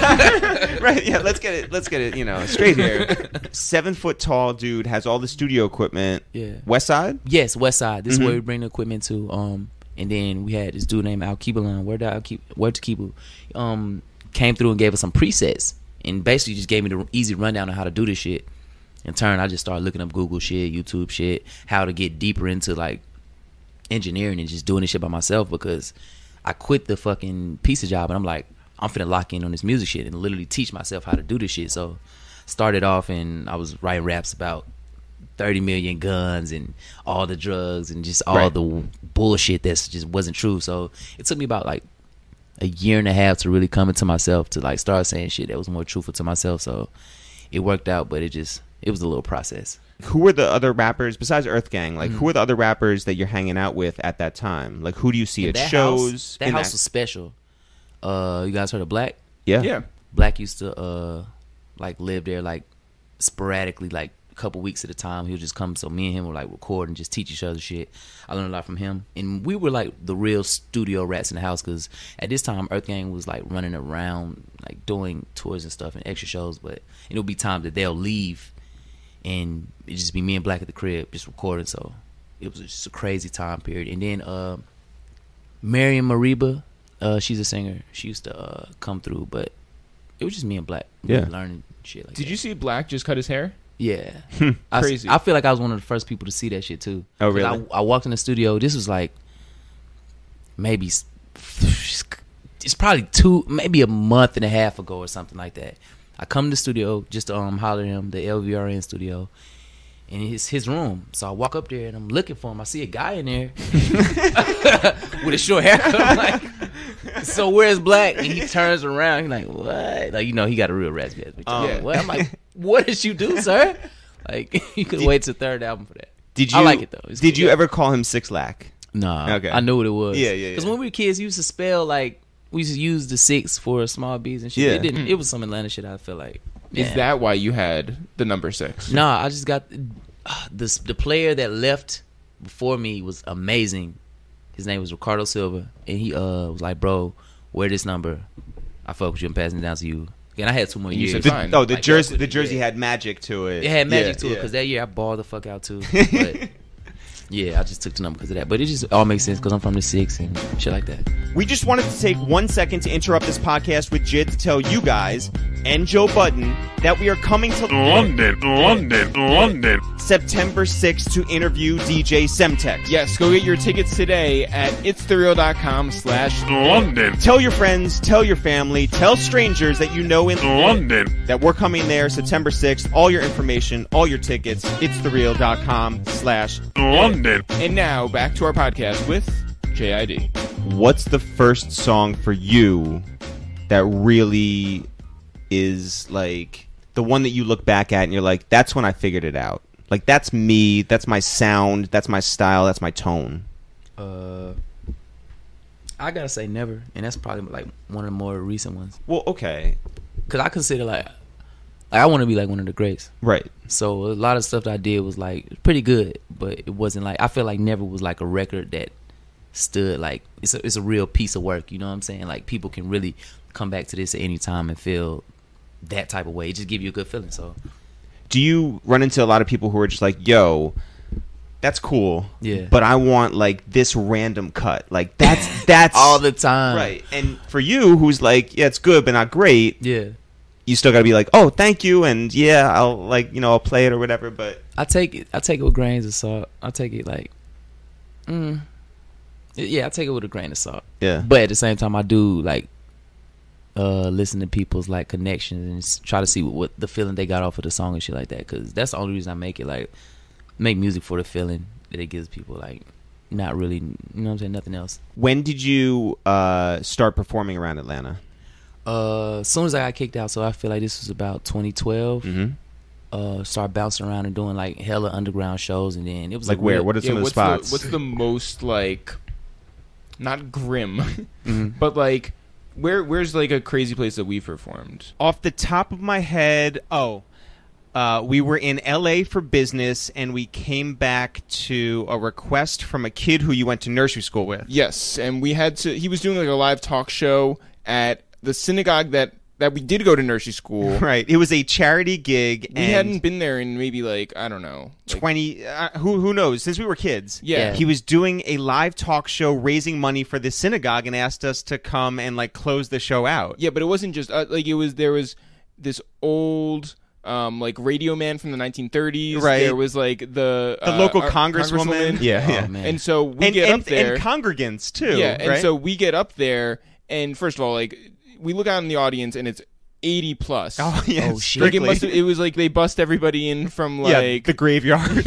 yeah, right. Yeah, let's get it. Let's get it. You know, straight here. Seven foot tall dude has all the studio equipment. Yeah. West Side. Yes, West Side. This Mhm. is where we bring the equipment to. Um, and then we had this dude named Al Kibalan. Where did Al Keep? Where to Kibu? Um, came through and gave us some presets, and basically just gave me the easy rundown on how to do this shit. In turn, I just started looking up Google shit, YouTube shit, how to get deeper into like engineering and just doing this shit by myself because I quit the fucking pizza job and I'm like, I'm finna lock in on this music shit and literally teach myself how to do this shit. So started off and I was writing raps about thirty million guns and all the drugs and just all Right. the bullshit that's just wasn't true. So it took me about like a year and a half to really come into myself to like start saying shit that was more truthful to myself. So it worked out, but it just it was a little process. Who were the other rappers besides Earthgang? Like, Mm-hmm. who are the other rappers that you're hanging out with at that time? Like, who do you see And at that shows? house, that in house was special. Uh, you guys heard of Black? yeah. Yeah. Black used to uh like live there like sporadically, like a couple weeks at a time. He would just come, so me and him would like record and just teach each other shit. I learned a lot from him, and we were like the real studio rats in the house because at this time Earthgang was like running around like doing tours and stuff and extra shows, but it would be times that they'll leave and it just be me and Black at the crib just recording. So it was just a crazy time period. And then uh Mariam Mariba, uh she's a singer, she used to uh come through, but it was just me and Black. Yeah. Learning shit like Did that. you see Black just cut his hair? Yeah. I, Crazy. I feel like I was one of the first people to see that shit too. Oh, 'Cause really? I, I walked in the studio. This was like maybe s- it's probably two, maybe a month and a half ago or something like that. I come to the studio just to um holler at him, the L V R N studio, and it's his room. So I walk up there and I'm looking for him. I see a guy in there with a short haircut. I'm like, so where's Black? And he turns around. He's like, what? Like, you know, he got a real raspy ass. Um, Yeah. What? I'm like, what did you do, sir? Like, you could wait till third album for that. Did you? I like it though. It's Did cool. you ever call him Six Lack? Nah. Okay. I knew what it was. Yeah, yeah, Because yeah. when we were kids, we used to spell like we used to use the six for small B's and shit. Yeah. It didn't. It was some Atlanta shit. I feel like. Is Yeah. that why you had the number six? Nah, I just got uh, this. The player that left before me was amazing. His name was Ricardo Silva, and he uh was like, "Bro, wear this number. I fuck with you. I'm passing it down to you." And I had two more And you years. said fine. Oh, the Like, jersey. that's The what- jersey yeah. had magic to it. It had magic Yeah, to it yeah. because that year I balled the fuck out too. But yeah, I just took the number because of that. But it just all makes sense because I'm from the six and shit like that. We just wanted to take one second to interrupt this podcast with J I D to tell you guys and Joe Budden that we are coming to London, London, London. September sixth to interview D J Semtex. Yes, go get your tickets today at itsthereal.com slash London, Tell your friends, tell your family, tell strangers that you know in London. that we're coming there September sixth. All your information, all your tickets, itsthereal.com slash. London. And now, back to our podcast with J I D. What's the first song for you that really is like the one that you look back at and you're like, that's when I figured it out? Like, that's me, that's my sound, that's my style, that's my tone. Uh, I gotta say never, and that's probably like one of the more recent ones. Well, okay. Cause I consider like, like I want to be like one of the greats. Right. So a lot of stuff that I did was like pretty good, but it wasn't like I feel like never was like a record that stood like it's a it's a real piece of work. You know what I'm saying? Like people can really come back to this at any time and feel that type of way. It just give you a good feeling. So Do you run into a lot of people who are just like, yo, that's cool, Yeah. but I want like this random cut. Like that's that's all the time, right. And for you, who's like, yeah, it's good but not great, Yeah. you still gotta be like, oh, thank you, and yeah, I'll like, you know, I'll play it or whatever. But I take it. I take it with grains of salt. I take it like, mm, yeah, I take it with a grain of salt. yeah, But at the same time, I do like uh, listen to people's like connections and s- try to see what, what the feeling they got off of the song and shit like that. Because that's the only reason I make it. Like, make music for the feeling that it gives people. Like, not really, you know what I'm saying? Nothing else. when did you uh, start performing around Atlanta? Uh, as soon as I got kicked out, so I feel like this was about twenty twelve. Mm-hmm. Uh, started bouncing around and doing like hella underground shows, and then it was Like a where? real- What are some of the what's spots? The, what's the most like, not grim, Mhm. but like, where where's like a crazy place that we've performed? Off the top of my head, oh, uh, we were in L A for business, and we came back to a request from a kid who you went to nursery school with. Yes, and we had to. He was doing like a live talk show at the synagogue that that we did go to nursery school. Right. It was a charity gig. We and hadn't been there in maybe like I don't know, like, twenty. Uh, who who knows? Since we were kids. Yeah. He was doing a live talk show, raising money for the synagogue, and asked us to come and like close the show out. Yeah, but it wasn't just uh, like it was. There was this old. Um, like radio man from the nineteen thirties. Right. There was like the The uh, local our congresswoman. Yeah, Oh, yeah. man. And so we And, get and, up there. and congregants too. Yeah, and right? so we get up there, and first of all, like we look out in the audience, and it's eighty plus. oh yeah, Oh, shit. Like it strictly. must. It was like they bust everybody in from like yeah, the graveyard.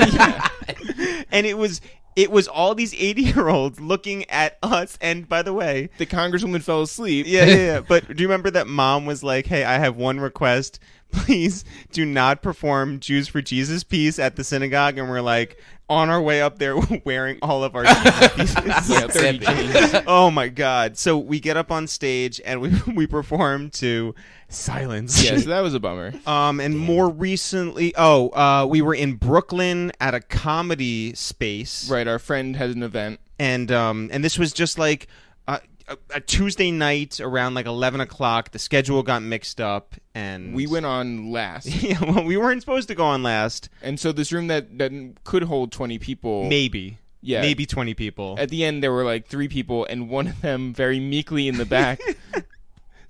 And it was it was all these eighty year olds looking at us. And by the way, the congresswoman fell asleep. yeah, yeah, yeah. But do you remember that mom was like, "Hey, I have one request. Please do not perform Jews for Jesus piece at the synagogue." And we're like on our way up there wearing all of our Jesus pieces. Yeah, thirty jeans. Oh my god. So we get up on stage and we we perform to Silence. Yeah, so that was a bummer. Um, and more recently, oh, uh, we were in Brooklyn at a comedy space, Right, our friend had an event. and um, and this was just like uh, a, a Tuesday night around like eleven o'clock. The schedule got mixed up, and We went on last. Yeah, well, we weren't supposed to go on last. And so this room that, that could hold twenty people. Maybe, Yeah. maybe twenty people. At the end, there were like three people, and one of them very meekly in the back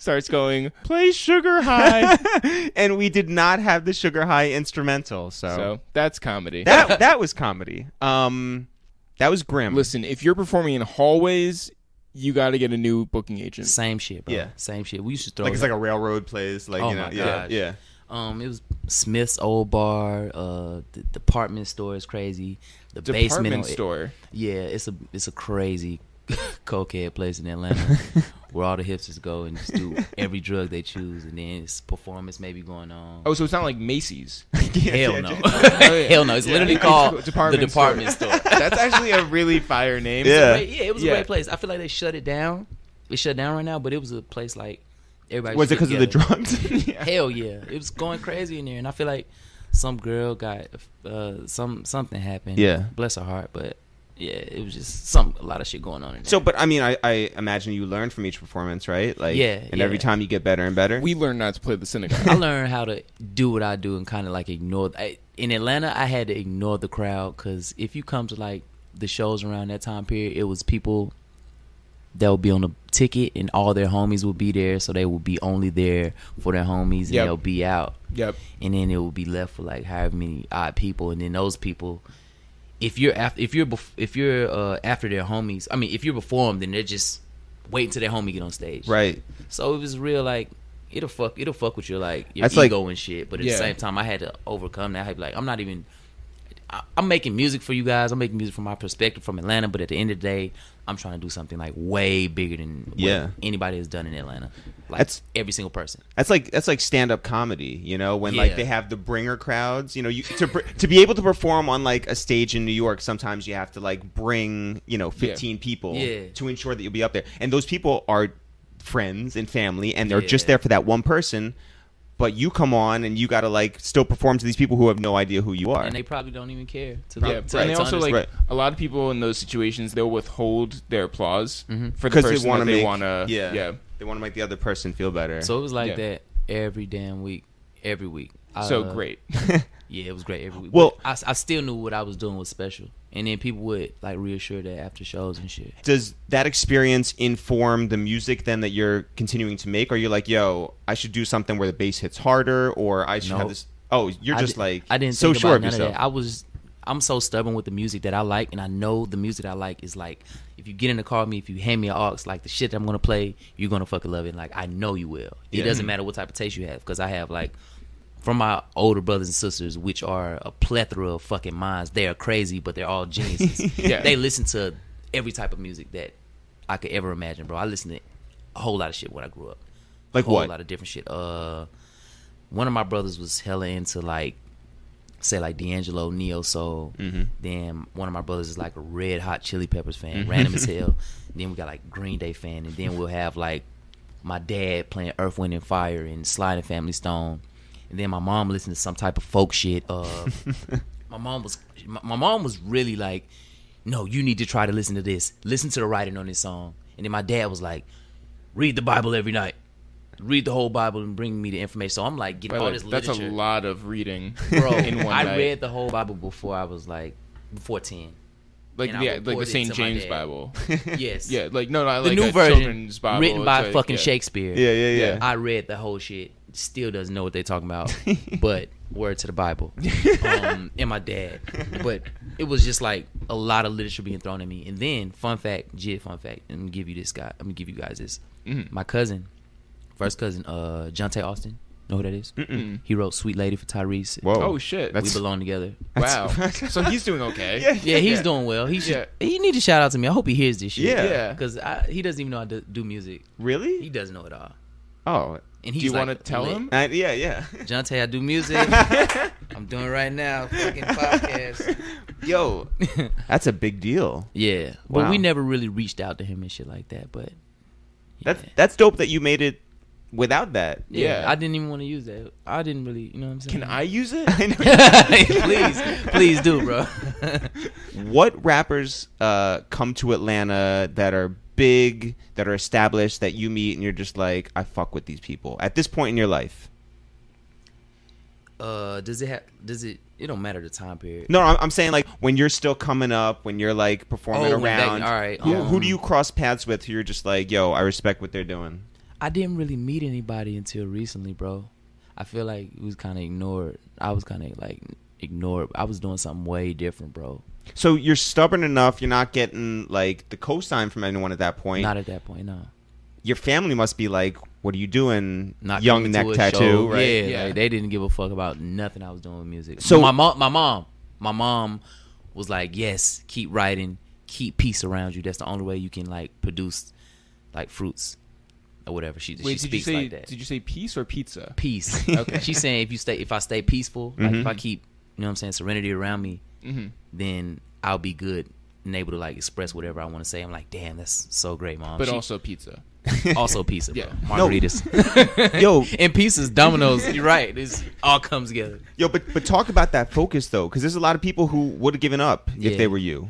starts going, play Sugar High. And we did not have the Sugar High instrumental, so, So that's comedy. that that was comedy. Um, that was grim. Listen, if you're performing in hallways, you got to get a new booking agent. Same shit, bro. Yeah. Same shit. We used to throw like it it's like a railroad place, like Oh you know, my yeah, gosh. yeah. Um, it was Smith's old bar. Uh, the department store is crazy. The Department basement store. Yeah, it's a it's a crazy cokehead place in Atlanta where all the hipsters go and just do every drug they choose, and then it's performance maybe going on. Oh, so it's not like Macy's. Hell no, Oh, yeah. hell no! It's Yeah. literally It's called department the department store. That's actually a really fire name. Yeah. Great- yeah, it was Yeah. a great place. I feel like they shut it down. It shut down right now, but it was a place like everybody. Was it because because of the drugs? Hell yeah, it was going crazy in there, and I feel like some girl got uh, some something happened. Yeah. Bless her heart, but yeah, it was just some a lot of shit going on in there. So, but I mean, I, I imagine you learn from each performance, right? Like, Yeah, and yeah. every time you get better and better. We learned not to play the synagogue. I learned how to do what I do and kind of like ignore. I, in Atlanta, I had to ignore the crowd because if you come to like the shows around that time period, it was people that would be on the ticket and all their homies would be there, so they would be only there for their homies and Yep. they'll be out. Yep. And then it will be left for like however many odd people, and then those people, if you're after, if you're bef- if you're uh, after their homies, I mean, if you're before them, then they're just waiting till their homie get on stage. Right. So it was real like it'll fuck it'll fuck with your like your That's like- ego and shit. But at Yeah. the same time, I had to overcome that. I'd be like, I'm not even. I- I'm making music for you guys. I'm making music from my perspective from Atlanta. But at the end of the day, I'm trying to do something like way bigger than what Yeah. anybody has done in Atlanta. Like That's- every single person. That's like that's like stand up comedy, you know, when Yeah. like they have the bringer crowds, you know, you to br- to be able to perform on like a stage in New York, sometimes you have to like bring, you know, fifteen people Yeah. to ensure that you'll be up there. And those people are friends and family and they're just Yeah. there for that one person, but you come on and you got to like still perform to these people who have no idea who you are. And they probably don't even care. To Yeah, to- and to they also understand. like Right. a lot of people in those situations. They'll withhold their applause Mm-hmm. for the because person they want to that they make want to. yeah, yeah. they want to make the other person feel better. So it was like Yeah. that every damn week, every week. So Uh, great. Yeah, it was great every week. Well- But I, I still knew what I was doing was special, and then people would like reassure that after shows and shit. Does that experience inform the music then that you're continuing to make? Or you're like, yo, I should do something where the bass hits harder, or I should have Nope. this. Oh, you're I just di- like I didn't so think sure about of none yourself. of that. I was I'm so stubborn with the music that I like, and I know the music that I like is like if you get in the car with me, if you hand me an aux, like the shit that I'm gonna play, you're gonna fucking love it. Like I know you will. It Yeah. doesn't matter what type of taste you have, because I have like from my older brothers and sisters, which are a plethora of fucking minds. They are crazy, but they're all geniuses. Yeah. They listen to every type of music that I could ever imagine, bro. I listened to a whole lot of shit when I grew up. Like a whole what? lot of different shit. Uh, one of my brothers was hella into like, say like D'Angelo, Neo Soul. Mm-hmm. Then one of my brothers is like a Red Hot Chili Peppers fan, random as hell. Then we got like Green Day fan, and then we'll have like my dad playing Earth, Wind and Fire and Sly and Family Stone. And then my mom listened to some type of folk shit. Uh, my mom was my, my mom was really like, no, you need to try to listen to this. Listen to the writing on this song. And then my dad was like, read the Bible every night. Read the whole Bible and bring me the information. So I'm like getting By the all way, this that's literature. a lot of reading, Bro, in one I night. read the whole Bible before I was like before ten. like and I yeah, like the reported Saint to my James dad. Bible. Yes. Yeah, like no, not The like new a version children's Bible. written It's by like, fucking yeah. Shakespeare. Yeah, yeah, yeah. Yeah. I read the whole shit. Still doesn't know what they're talking about. But word to the Bible. Um, and my dad. But it was just like a lot of literature being thrown at me. And then, fun fact, Jid, fun fact. I'm gonna give you this guy. I'm gonna give you guys this. Mhm. My cousin, first cousin, uh, Jonte Austin. Know who that is? Mm-mm. He wrote "Sweet Lady" for Tyrese. Whoa. Oh shit! That's- We belong together. Wow. So he's doing okay. Yeah. Yeah, he's Yeah. doing well. He should. Yeah. He need to shout out to me. I hope he hears this shit. Yeah. Yeah. Because he doesn't even know how to do music. He Really? doesn't know it all. Oh, And Do he's you like, want to tell lit. him? uh, yeah, yeah. Jonte, I do music. I'm doing it right now. Fucking podcast. Yo, that's a big deal. Yeah. But Wow. we never really reached out to him and shit like that. But yeah. That's that's dope that you made it without that. yeah, Yeah. I didn't even want to use that. I didn't really, you know what I'm saying? Can I use it? please, please do, bro. What rappers uh, come to Atlanta that are big, that are established, that you meet and you're just like, I fuck with these people at this point in your life? uh, does it have? Does it? It don't matter the time period. No, I'm, I'm saying like when you're still coming up, when you're like performing Oh, when back- around. all right, Who, um, who do you cross paths with? Who you're just like, yo, I respect what they're doing. I didn't really meet anybody until recently, bro. I feel like it was kind of ignored. I was kind of like ignored. I was doing something way different, bro. So you're stubborn enough. You're not getting like the cosign from anyone at that point. Not at that point, no. Your family must be like, "What are you doing, Not young coming neck to a tattoo?" show. Right? Yeah, Yeah. Like, they didn't give a fuck about nothing I was doing with music. So- So my mom, my mom, my mom was like, "Yes, keep writing, keep peace around you. That's the only way you can like produce like fruits or whatever." She Wait, she did you speaks say like that. did you say peace or pizza? Peace. Okay. She's saying if you stay, if I stay peaceful, like Mhm. if I keep, you know what I'm saying, serenity around me, Mm-hmm. then I'll be good and able to like express whatever I want to say. I'm like, damn, that's so great, mom. But She- also pizza. also pizza, bro. Yeah. Margaritas. Yo, And pizzas, Domino's. You're right. This all comes together. yo, but but talk about that focus though, because there's a lot of people who would have given up if Yeah. they were you.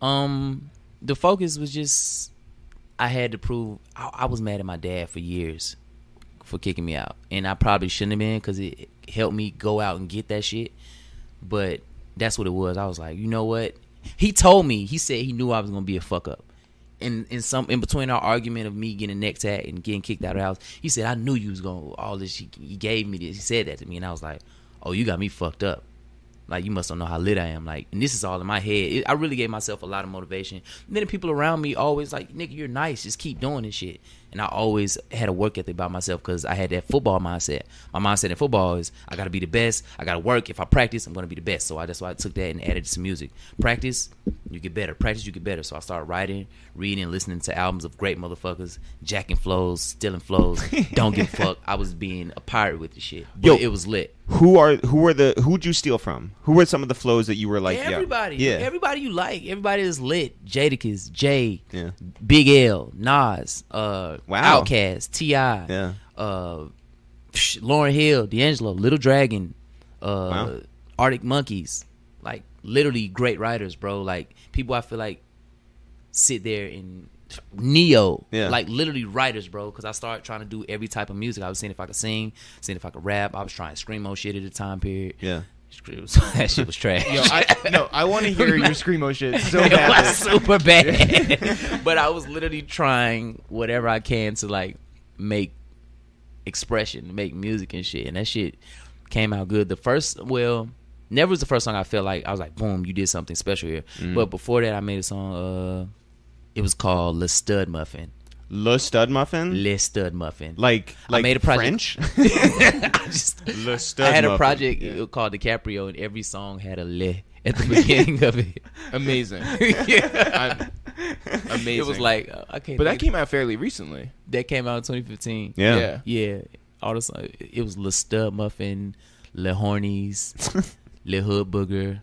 Um, the focus was just I had to prove. I, I was mad at my dad for years for kicking me out, and I probably shouldn't have been because it helped me go out and get that shit. But that's what it was. I was like, you know what? He told me. He said he knew I was gonna be a fuck up. In in some in between our argument of me getting neck tat and getting kicked out of the house, he said I knew you was gonna all this. He, he gave me this. He said that to me, and I was like, oh, you got me fucked up. Like, you must don't know how lit I am. Like, and this is all in my head. It, I really gave myself a lot of motivation. And then the people around me always like, nigga, you're nice. Just keep doing this shit. And I always had a work ethic about myself because I had that football mindset. My mindset in football is I got to be the best. I got to work. If I practice, I'm going to be the best. So I, that's why I took that and added it to music. Practice, you get better. Practice, you get better. So I started writing, reading, listening to albums of great motherfuckers, jacking flows, stealing flows. Don't give a fuck. I was being a pirate with the shit. But Yo. it was lit. Who are who were the who'd you steal from? Who were some of the flows that you were like, Everybody, yeah, yeah, everybody you like, everybody is lit. Jadakiss, Jay, yeah, Big L, Nas, uh, Wow. Outkast, T I, yeah. uh, psh, Lauryn Hill, D'Angelo, Little Dragon, uh, Wow. Arctic Monkeys, like literally great writers, bro. Like people I feel like sit there and Neo, Yeah. like literally writers, bro. Because I started trying to do every type of music. I was seeing if I could sing, seeing if I could rap. I was trying screamo shit at the time period. Yeah. That shit was trash. Yo, I, no, I want to hear your screamo shit so It bad. was super bad. But I was literally trying whatever I can to like make expression, make music and shit. And that shit came out good. The first, well, never was the first song I felt like I was like, boom, you did something special here. Mhm. But before that, I made a song. Uh, it was called Le Stud Muffin. Le Stud Muffin, Le Stud Muffin. like like I made a project. French. I, just, Le Stud I had a Muffin. project Yeah. called DiCaprio, and every song had a le at the beginning of it. Amazing. Yeah. I'm, amazing. It was like uh, I can't. but that think- came out fairly recently. that came out in twenty fifteen. Yeah. Yeah. Yeah, all the song, it was Le Stud Muffin, Le Hornies, Le Hood Booger.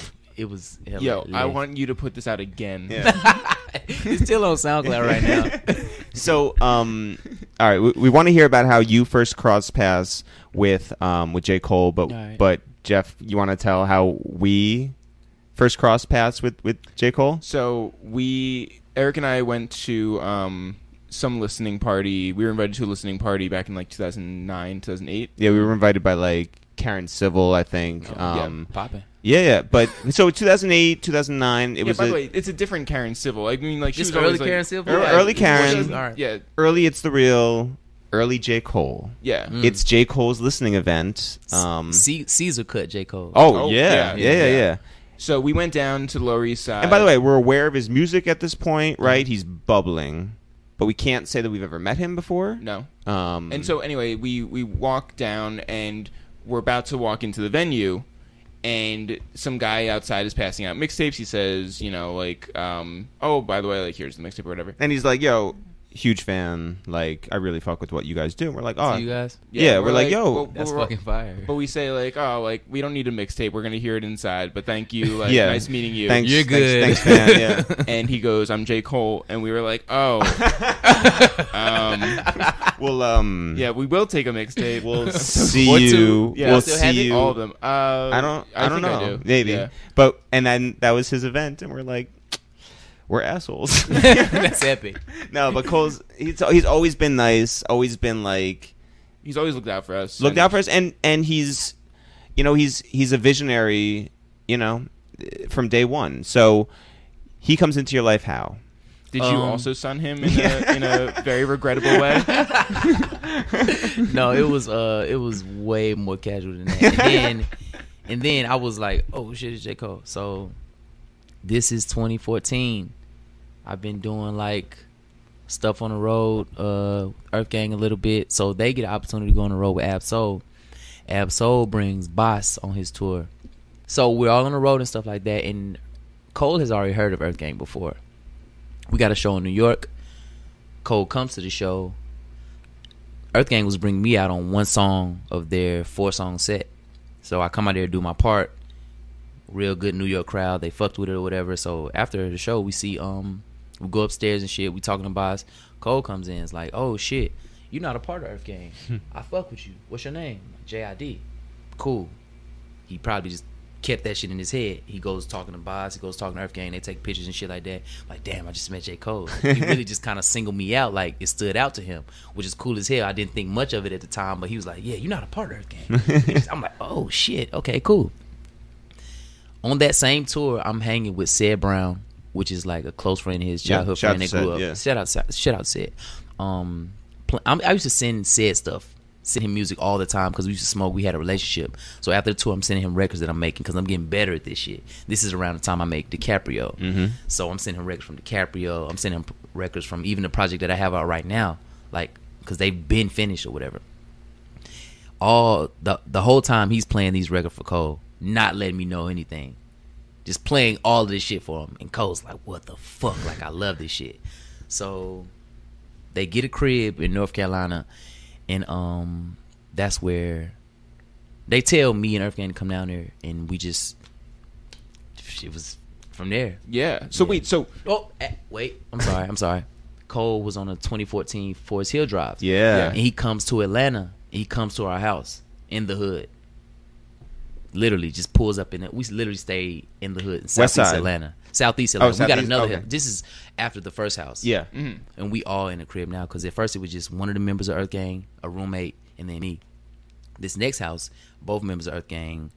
It was hella Yo, I lit. want you to put this out again. Yeah. It's still on SoundCloud right now. So, um, all right, we, we want to hear about how you first crossed paths with um with J. Cole, but All right. but Jeff, you want to tell how we first crossed paths with with J. Cole? So we, Eric and I went to um, some listening party. We were invited to a listening party back in like two thousand nine, two thousand eight. Yeah, we were invited by like Karen Civil, I think. Oh, yeah. um, Popping. yeah, yeah, but so two thousand eight, two thousand nine, it Yeah, was by a, the way, it's a different Karen Civil. I mean, like she Just was always early Karen like, Civil. Ear- Yeah, early it Karen. wasn't- All right. Yeah, early It's the Real, early J. Cole. yeah. Mm. It's J. Cole's listening event. Um, C- Caesar cut J Cole. oh, Oh, yeah, yeah, yeah, yeah, yeah, yeah. So we went down to the Lower East Side. And by the way, we're aware of his music at this point, right? He's bubbling, but we can't say that we've ever met him before. no. Um, And so anyway, we we walk down and we're about to walk into the venue, and some guy outside is passing out mixtapes. He says, you know, like, um, oh, by the way, like, here's the mixtape or whatever. and he's like, "Yo, huge fan. Like, I really fuck with what you guys do." And we're like, "Oh, See you guys. Yeah, we're like, yo, well, That's we're- fucking fire. But we say like, oh, like we don't need a mixtape. We're gonna hear it inside. But thank you. Like, Yeah. nice meeting you. thanks, You're good. Thanks, thanks, fan." Yeah. And he goes, I'm J. Cole, and we were like, oh, um, Well, um, yeah, we will take a mixtape. we'll see What you. two? Yeah, we'll still see have it? you. all of them. Uh, I don't. I, don't think know. do. Maybe. Yeah. But and then that was his event, and we're like, we're assholes. That's epic. No, but Cole's he's he's always been nice. Always been like He's always looked out for us. looked And- out for us, and and he's, you know, he's he's a visionary, you know, from day one. So he comes into your life how? Did you Um, also sun him in a in a very regrettable way? No, it was uh, it was way more casual than that. And then, and then I was like, oh shit, it's J. Cole. So this is twenty fourteen. I've been doing like stuff on the road, uh, Earthgang a little bit, so they get an opportunity to go on the road with Ab-Soul. Ab-Soul brings Boss on his tour, so we're all on the road and stuff like that. And Cole has already heard of Earthgang before. We got a show in New York. Cole comes to the show. Earthgang was bringing me out on one song of their four song set, so I come out there to do my part. Real good New York crowd. They fucked with it or whatever. So after the show, we see um. We go upstairs and shit. We talking to Boss. Cole comes in. It's like, oh shit, you're not a part of Earthgang. I fuck with you. What's your name? J I D Cool. He probably just kept that shit in his head. He goes talking to Boss. He goes talking to Earthgang. They take pictures and shit like that. Like, damn, I just met J. Cole. He really just kind of singled me out. Like, it stood out to him, which is cool as hell. I didn't think much of it at the time, but he was like, yeah, you're not a part of Earthgang. I'm like, oh shit, okay, cool. On that same tour, I'm hanging with Sid Brown, which is like a close friend of his, childhood Yeah, shout friend. They out to grew up. Sid, yeah. Shout out, shout out, Sid. Um, pl- I'm, I used to send Sid stuff, send him music all the time because we used to smoke. We had a relationship. So after the tour, I'm sending him records that I'm making because I'm getting better at this shit. This is around the time I make DiCaprio. Mm-hmm. So I'm sending him records from DiCaprio. I'm sending him p- records from even the project that I have out right now, like because they've been finished or whatever. All the the whole time he's playing these records for Cole, not letting me know anything. Just playing all of this shit for him. And Cole's like, what the fuck? Like, I love this shit. So they get a crib in North Carolina, and um, that's where they tell me and Earthgang to come down there, and we just, it was from there. Yeah. So Yeah. wait. So Oh, eh, wait. I'm sorry. I'm sorry. Cole was on a twenty fourteen Forest Hill Drive. Yeah. And he comes to Atlanta. He comes to our house in the hood. Literally just pulls up in it. We literally stayed in the hood in Southeast side? Atlanta. Southeast Atlanta. Oh, we got Southeast? another Okay. house. This is after the first house. Yeah. And we all in the crib now because at first it was just one of the members of Earthgang, a roommate, and then me. This next house, both members of Earthgang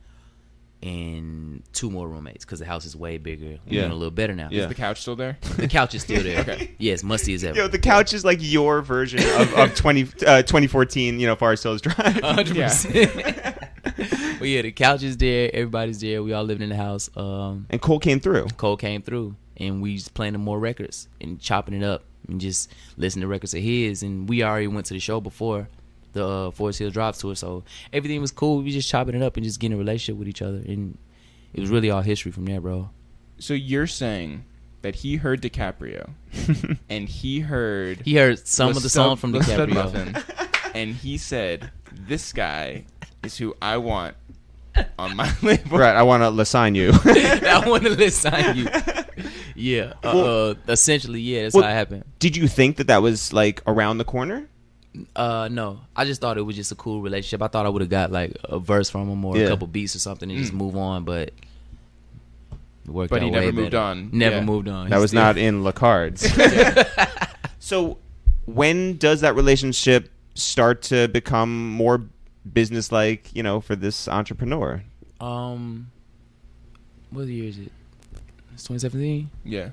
and two more roommates because the house is way bigger. We're Yeah. doing a little better now. Yeah. is the couch still there? The couch is still there. Okay. Yes, musty as ever. Yo, the couch is like your version of, of twenty, uh, twenty fourteen, you know, Forest Hills Drive. one hundred percent. But yeah, the couch is there. Everybody's there. We all living in the house. Um, And Cole came through. Cole came through, and we just playing more records and chopping it up and just listening to records of his. And we already went to the show before the uh, Forest Hill Drive tour, so everything was cool. We just chopping it up and just getting a relationship with each other, and it was really all history from there, bro. So you're saying that he heard DiCaprio, and he heard He heard some Le of the Stud- song from Le Stud DiCaprio. Muffin, and he said, "This guy is who I want on my label." Right, I want to sign you. I want to sign you. Yeah, uh, Well- uh, essentially, yeah, that's Well- how it happened. Did you think that that was like around the corner? Uh, no, I just thought it was just a cool relationship. I thought I would have got like a verse from him or Yeah. a couple beats or something and just move on, but it worked But out he way never moved better. on. Never Yeah. moved on. That He's was still- not in La Cards. So, when does that relationship start to become more business-like, you know, for this entrepreneur? Um, what year is it? It's twenty seventeen. Yeah.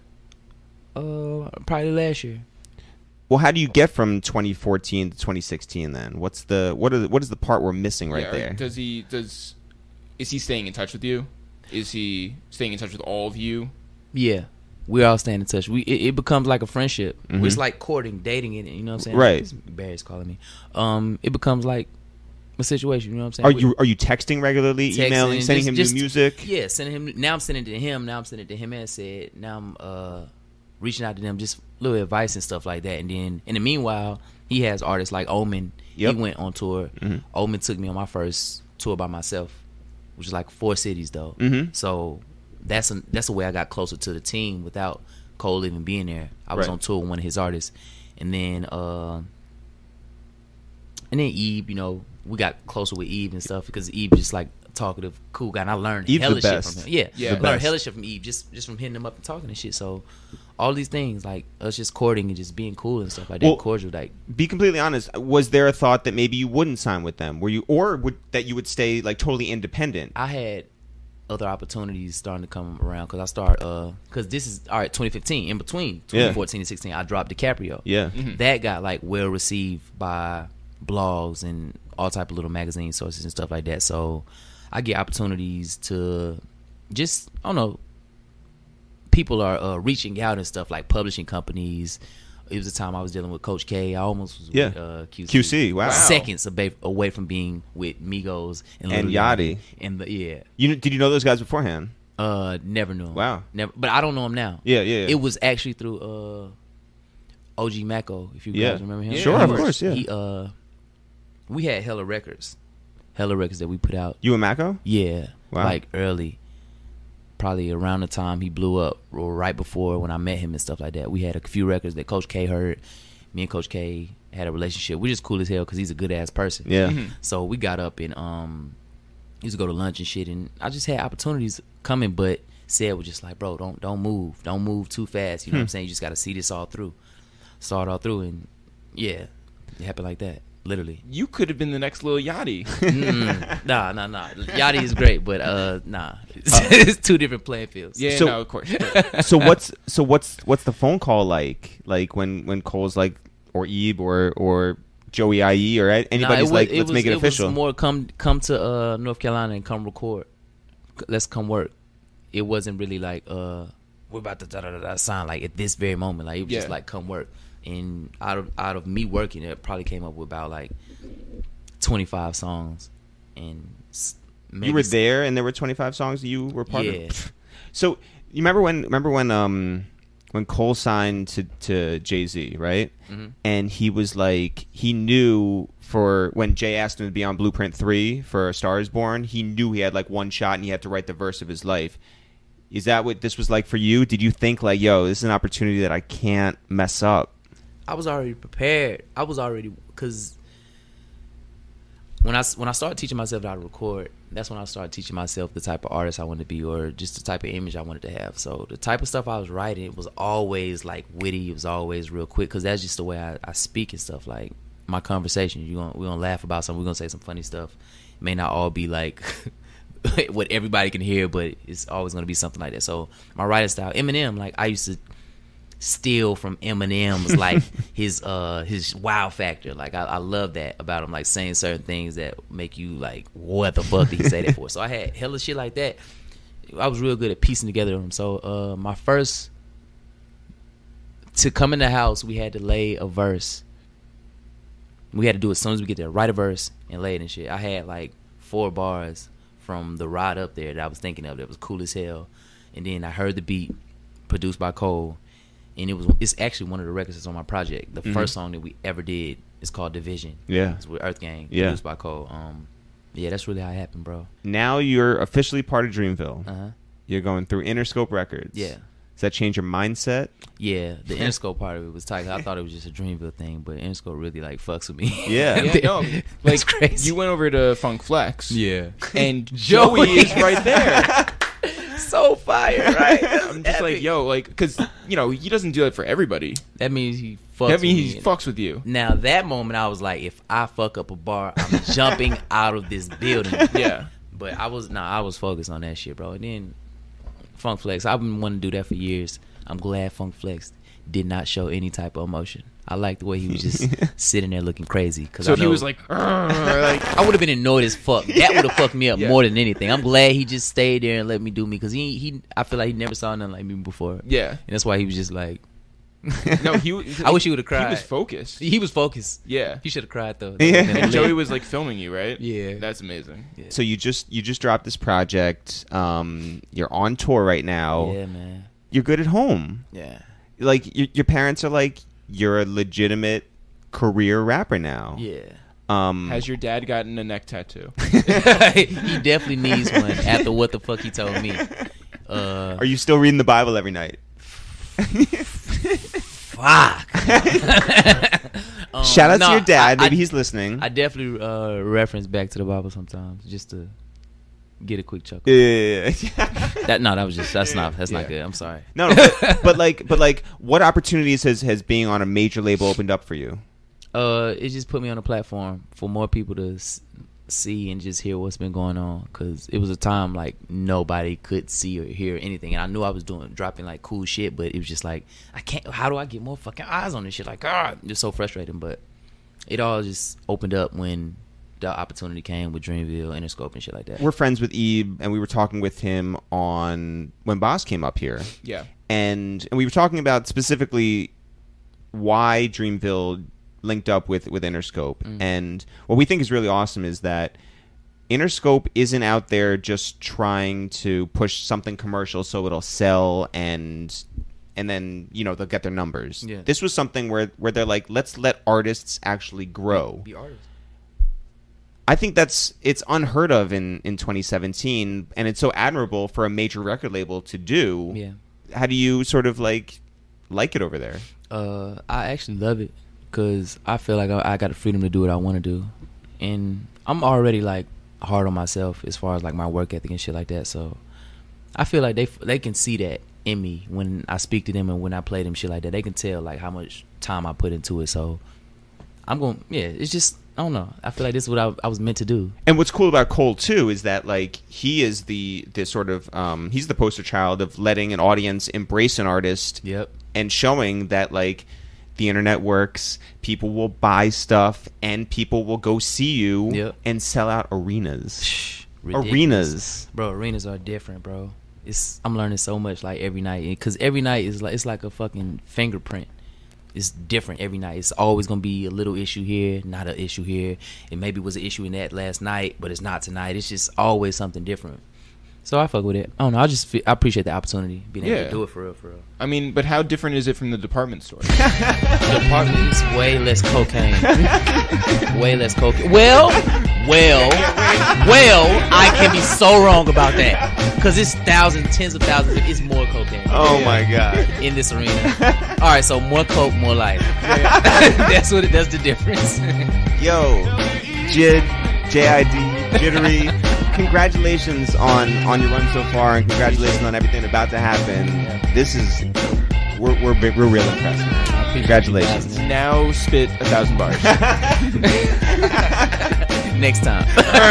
Uh, probably last year. Well, how do you get from twenty fourteen to twenty sixteen then? What's the what are the, what is the part we're missing right Yeah, or there? Does he does? Is he staying in touch with you? Is he staying in touch with all of you? Yeah, we all staying in touch. We it, it becomes like a friendship. Mhm. It's like courting, dating it. You know what I'm saying? Right. This- Barry's calling me. Um, it becomes like a situation. You know what I'm saying? Are We- you are you texting regularly, texting, emailing, sending just- him just- new music? Yeah, sending him. Now I'm sending it to him. Now I'm sending it to him and said. Now I'm uh reaching out to them, just little advice and stuff like that. And then in the meanwhile, he has artists like Omen. Yep. He went on tour. Mhm. Omen took me on my first tour by myself, which is like four cities though. Mhm. So that's a, that's the way I got closer to the team without Cole even being there. I was Right. on tour with one of his artists, and then uh, and then Eve. You know, we got closer with Eve and stuff because Eve just like a talkative, cool guy, and I learned Eve's the hella shit best. from him. Yeah, Yeah. I The learned best. hella shit from Eve just just from hitting him up and talking and shit. So all these things like us just courting and just being cool and stuff like that, Well- cordial, like Be completely honest. Was there a thought that maybe you wouldn't sign with them? Were you, or would that you would stay like totally independent? I had other opportunities starting to come around because I start uh because this is all right twenty fifteen in between twenty fourteen yeah. and sixteen I dropped DiCaprio. Yeah, Mm-hmm. That got like well received by blogs and all type of little magazine sources and stuff like that. So I get opportunities to just I don't know. People are uh, reaching out and stuff like publishing companies. It was a time I was dealing with Coach K. I almost was Yeah. with uh, Q C. Q C, wow. Seconds away, away from being with Migos and, And Lil Yachty. And the yeah. You did you know those guys beforehand? Uh, never knew him. Wow. Never, but I don't know him now. Yeah, yeah. It was actually through uh, O G Mako. If you Yeah. guys remember him. Sure, He of was- course, yeah. He uh, we had hella records, hella records that we put out. You and Mako? Yeah, Wow. like early, probably around the time he blew up, or right before when I met him and stuff like that. We had a few records that Coach K heard. Me and Coach K had a relationship. We're just cool as hell because he's a good ass person. Yeah. Mm-hmm. So we got up and um, used to go to lunch and shit, and I just had opportunities coming, but said was just like, bro, don't don't move, don't move too fast. You know what I'm saying? You just got to see this all through, saw it all through, and yeah, it happened like that, literally. You could have been the next Lil Yachty. Mm-mm. Nah, nah, nah. Yachty is great, but uh, nah, it's, it's two different playing fields. Yeah, So- no, of course. So what's so what's what's the phone call like? Like when when Cole's like, or Ebe or or Joey I E or Nah, anybody's it was- like, it let's was- make it, official. was more come come to uh, North Carolina and come record. C- Let's come work. It wasn't really like uh, we're about to da da da da sign like at this very moment. Like it was just Yeah. like come work. And out of out of me working, it probably came up with about like twenty-five songs. And s- You maybe were s- there, and there were twenty-five songs you were part Yeah. of. So you remember when remember when um when Cole signed to to Jay-Z, right? Mhm. And he was like, he knew for when Jay asked him to be on Blueprint three for A Star Is Born, he knew he had like one shot and he had to write the verse of his life. Is that what this was like for you? Did you think like, yo, this is an opportunity that I can't mess up? I was already prepared. I was already because when I when I started teaching myself how to record, that's when I started teaching myself the type of artist I wanted to be, or just the type of image I wanted to have. So the type of stuff I was writing, it was always like witty. It was always real quick because that's just the way I, I speak and stuff. Like my conversation, you gonna we're gonna laugh about something. We're gonna say some funny stuff. It may not all be like what everybody can hear, but it's always gonna be something like that. So my writing style, Eminem, like I used to steal from Eminem's like his uh his wow factor. Like I, I love that about him, like saying certain things that make you like, what the fuck did he say that for? So I had hella shit like that. I was real good at piecing together them. So uh my first to come in the house, we had to lay a verse. We had to do it as soon as we get there, write a verse and lay it and shit. I had like four bars from the ride up there that I was thinking of that was cool as hell. And then I heard the beat produced by Cole. And it was it's actually one of the records that's on my project. The Mhm. first song that we ever did is called Division. Yeah. It's with Earthgang, Yeah. produced by Cole. Um, yeah, that's really how it happened, bro. Now you're officially part of Dreamville. Uh huh. You're going through Interscope Records. Yeah. Does that change your mindset? Yeah, the Interscope part of it was tight. I thought it was just a Dreamville thing, but Interscope really like fucks with me. Yeah. Yeah, no, like It's crazy. you went over to Funk Flex, Yeah. and Joey is right there. So fire, right? I'm just like, yo, like, because you know he doesn't do it for everybody. That means he fucks That means with he me. fucks with you. Now that moment, I was like, if I fuck up a bar, I'm jumping out of this building. Yeah. But I was nah, I was focused on that shit, bro. And then Funk Flex, I've been wanting to do that for years. I'm glad Funk Flex did not show any type of emotion. I like the way he was just sitting there looking crazy. Cause So I if he know- was like, "Arr," like, I would have been annoyed as fuck. That would have fucked me up Yeah. more than anything. I'm glad he just stayed there and let me do me, because he he I feel like he never saw nothing like me before. yeah, And that's why he was just like, no, he. I wish he would have He cried. was focused. He was focused. Yeah, He should have cried though. Yeah. and Joey was like filming you, right? Yeah. That's amazing. So you just you just dropped this project. Um, you're on tour right now. Yeah, man. You're good at home. Yeah. Like your your parents are like, you're a legitimate career rapper now. Yeah. Um, Has your dad gotten a neck tattoo? He definitely needs one after what the fuck he told me. Uh, are you still reading the Bible every night? fuck. Um, Shout out no, to your dad. I- Maybe I- he's listening. I definitely uh, reference back to the Bible sometimes just to get a quick chuckle. yeah, yeah, yeah. That no, that was just that's not that's Yeah. not good. I'm sorry. No, no but, but like, but like, what opportunities has has being on a major label opened up for you? Uh, it just put me on a platform for more people to s- see and just hear what's been going on, because it was a time like nobody could see or hear anything, and I knew I was doing dropping like cool shit, but it was just like I can't. How do I get more fucking eyes on this shit? Like, God, it's so frustrating. But it all just opened up when the opportunity came with Dreamville, Interscope, and shit like that. We're friends with Ebe, and we were talking with him on when Boss came up here. Yeah, and and we were talking about specifically why Dreamville linked up with, with Interscope. Mm-hmm. And what we think is really awesome is that Interscope isn't out there just trying to push something commercial so it'll sell and and then, you know, they'll get their numbers. Yeah. This was something where, where they're like, let's let artists actually grow. Be artists. I think that's it's unheard of in, in twenty seventeen, and it's so admirable for a major record label to do. Yeah. How do you sort of like like it over there? Uh, I actually love it. Because I feel like I, I got the freedom to do what I want to do. And I'm already, like, hard on myself as far as, like, my work ethic and shit like that. So I feel like they they can see that in me when I speak to them and when I play them shit like that. They can tell, like, how much time I put into it. So I'm going, yeah, it's just, I don't know. I feel like this is what I, I was meant to do. And what's cool about Cole, too, is that, like, he is the, the sort of, um, he's the poster child of letting an audience embrace an artist. Yep. And showing that, like, the internet works, people will buy stuff, and people will go see you yep. and sell out arenas. Ridiculous. Arenas. Bro, arenas are different, bro. It's I'm learning so much, like, every night. Because every night is like, it's like a fucking fingerprint. It's different every night. It's always going to be a little issue here, not an issue here. It maybe was an issue in that last night, but it's not tonight. It's just always something different. So I fuck with it. I don't know. I just feel, I appreciate the opportunity, being able yeah. to do it for real, for real. I mean, but how different is it from the department store? The department is way less cocaine. Way less cocaine. Well, well, well, I can be so wrong about that. Because it's thousands, tens of thousands. It's more cocaine. Oh, yeah. My God. In this arena. All right, so more coke, more life. Yeah. That's what. It, that's the difference. Yo, Jid, J I D, Jittery. Congratulations on, on your run so far, and congratulations on everything about to happen. Yeah. This is we're we're we're real impressed, man. Congratulations. Now spit a thousand bars. Next time.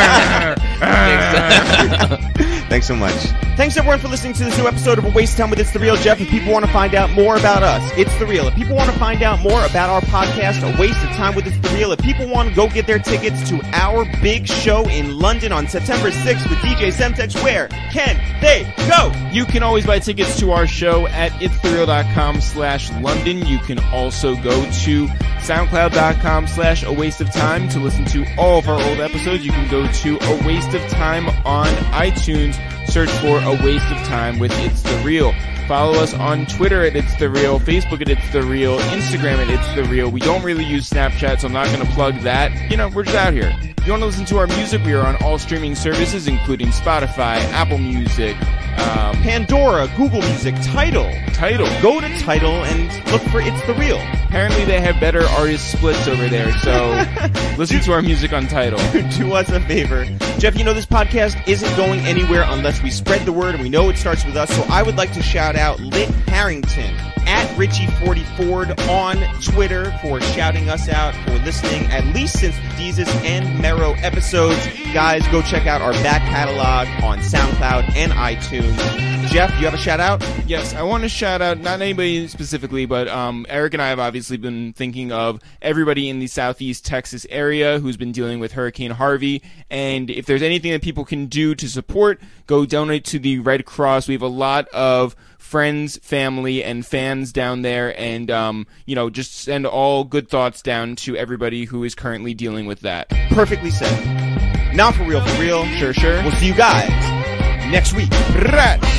Next time. Thanks so much. Thanks everyone for listening to this new episode of A Waste of Time with It's The Real. Jeff, if people want to find out more about us, It's The Real. If people want to find out more about our podcast, A Waste of Time with It's The Real. If people want to go get their tickets to our big show in London on September sixth with D J Semtex, where can they go? You can always buy tickets to our show at itsthereal.com slash London. You can also go to soundcloud.com slash A Waste of Time to listen to all of our old episodes. You can go to A Waste of Time on iTunes. Search for A Waste of Time with It's The Real. Follow us on Twitter at It's The Real, Facebook at It's The Real, Instagram at It's The Real. We don't really use Snapchat, so I'm not going to plug that. You know, we're just out here. If you want to listen to our music, we are on all streaming services, including Spotify, Apple Music, um, Pandora, Google Music, Tidal. Tidal. Go to Tidal and look for It's The Real. Apparently they have better artist splits over there, so listen to our music on Tidal. Do us a favor. Jeff, you know this podcast isn't going anywhere unless we spread the word, and we know it starts with us, so I would like to shout out Lit Harrington at Richie forty Ford on Twitter for shouting us out, for listening at least since the Deezus and Mero episodes. Guys, go check out our back catalog on SoundCloud and iTunes. Jeff, you have a shout out? Yes, I want to shout out, not anybody specifically, but um, Eric and I have obviously been thinking of everybody in the Southeast Texas area who's been dealing with Hurricane Harvey, and if there's anything that people can do to support, go donate to the Red Cross. We have a lot of friends, family, and fans down there, and um, you know, just send all good thoughts down to everybody who is currently dealing with that. Perfectly said. Now for real, for real. Sure, sure. We'll see you guys next week. Rat.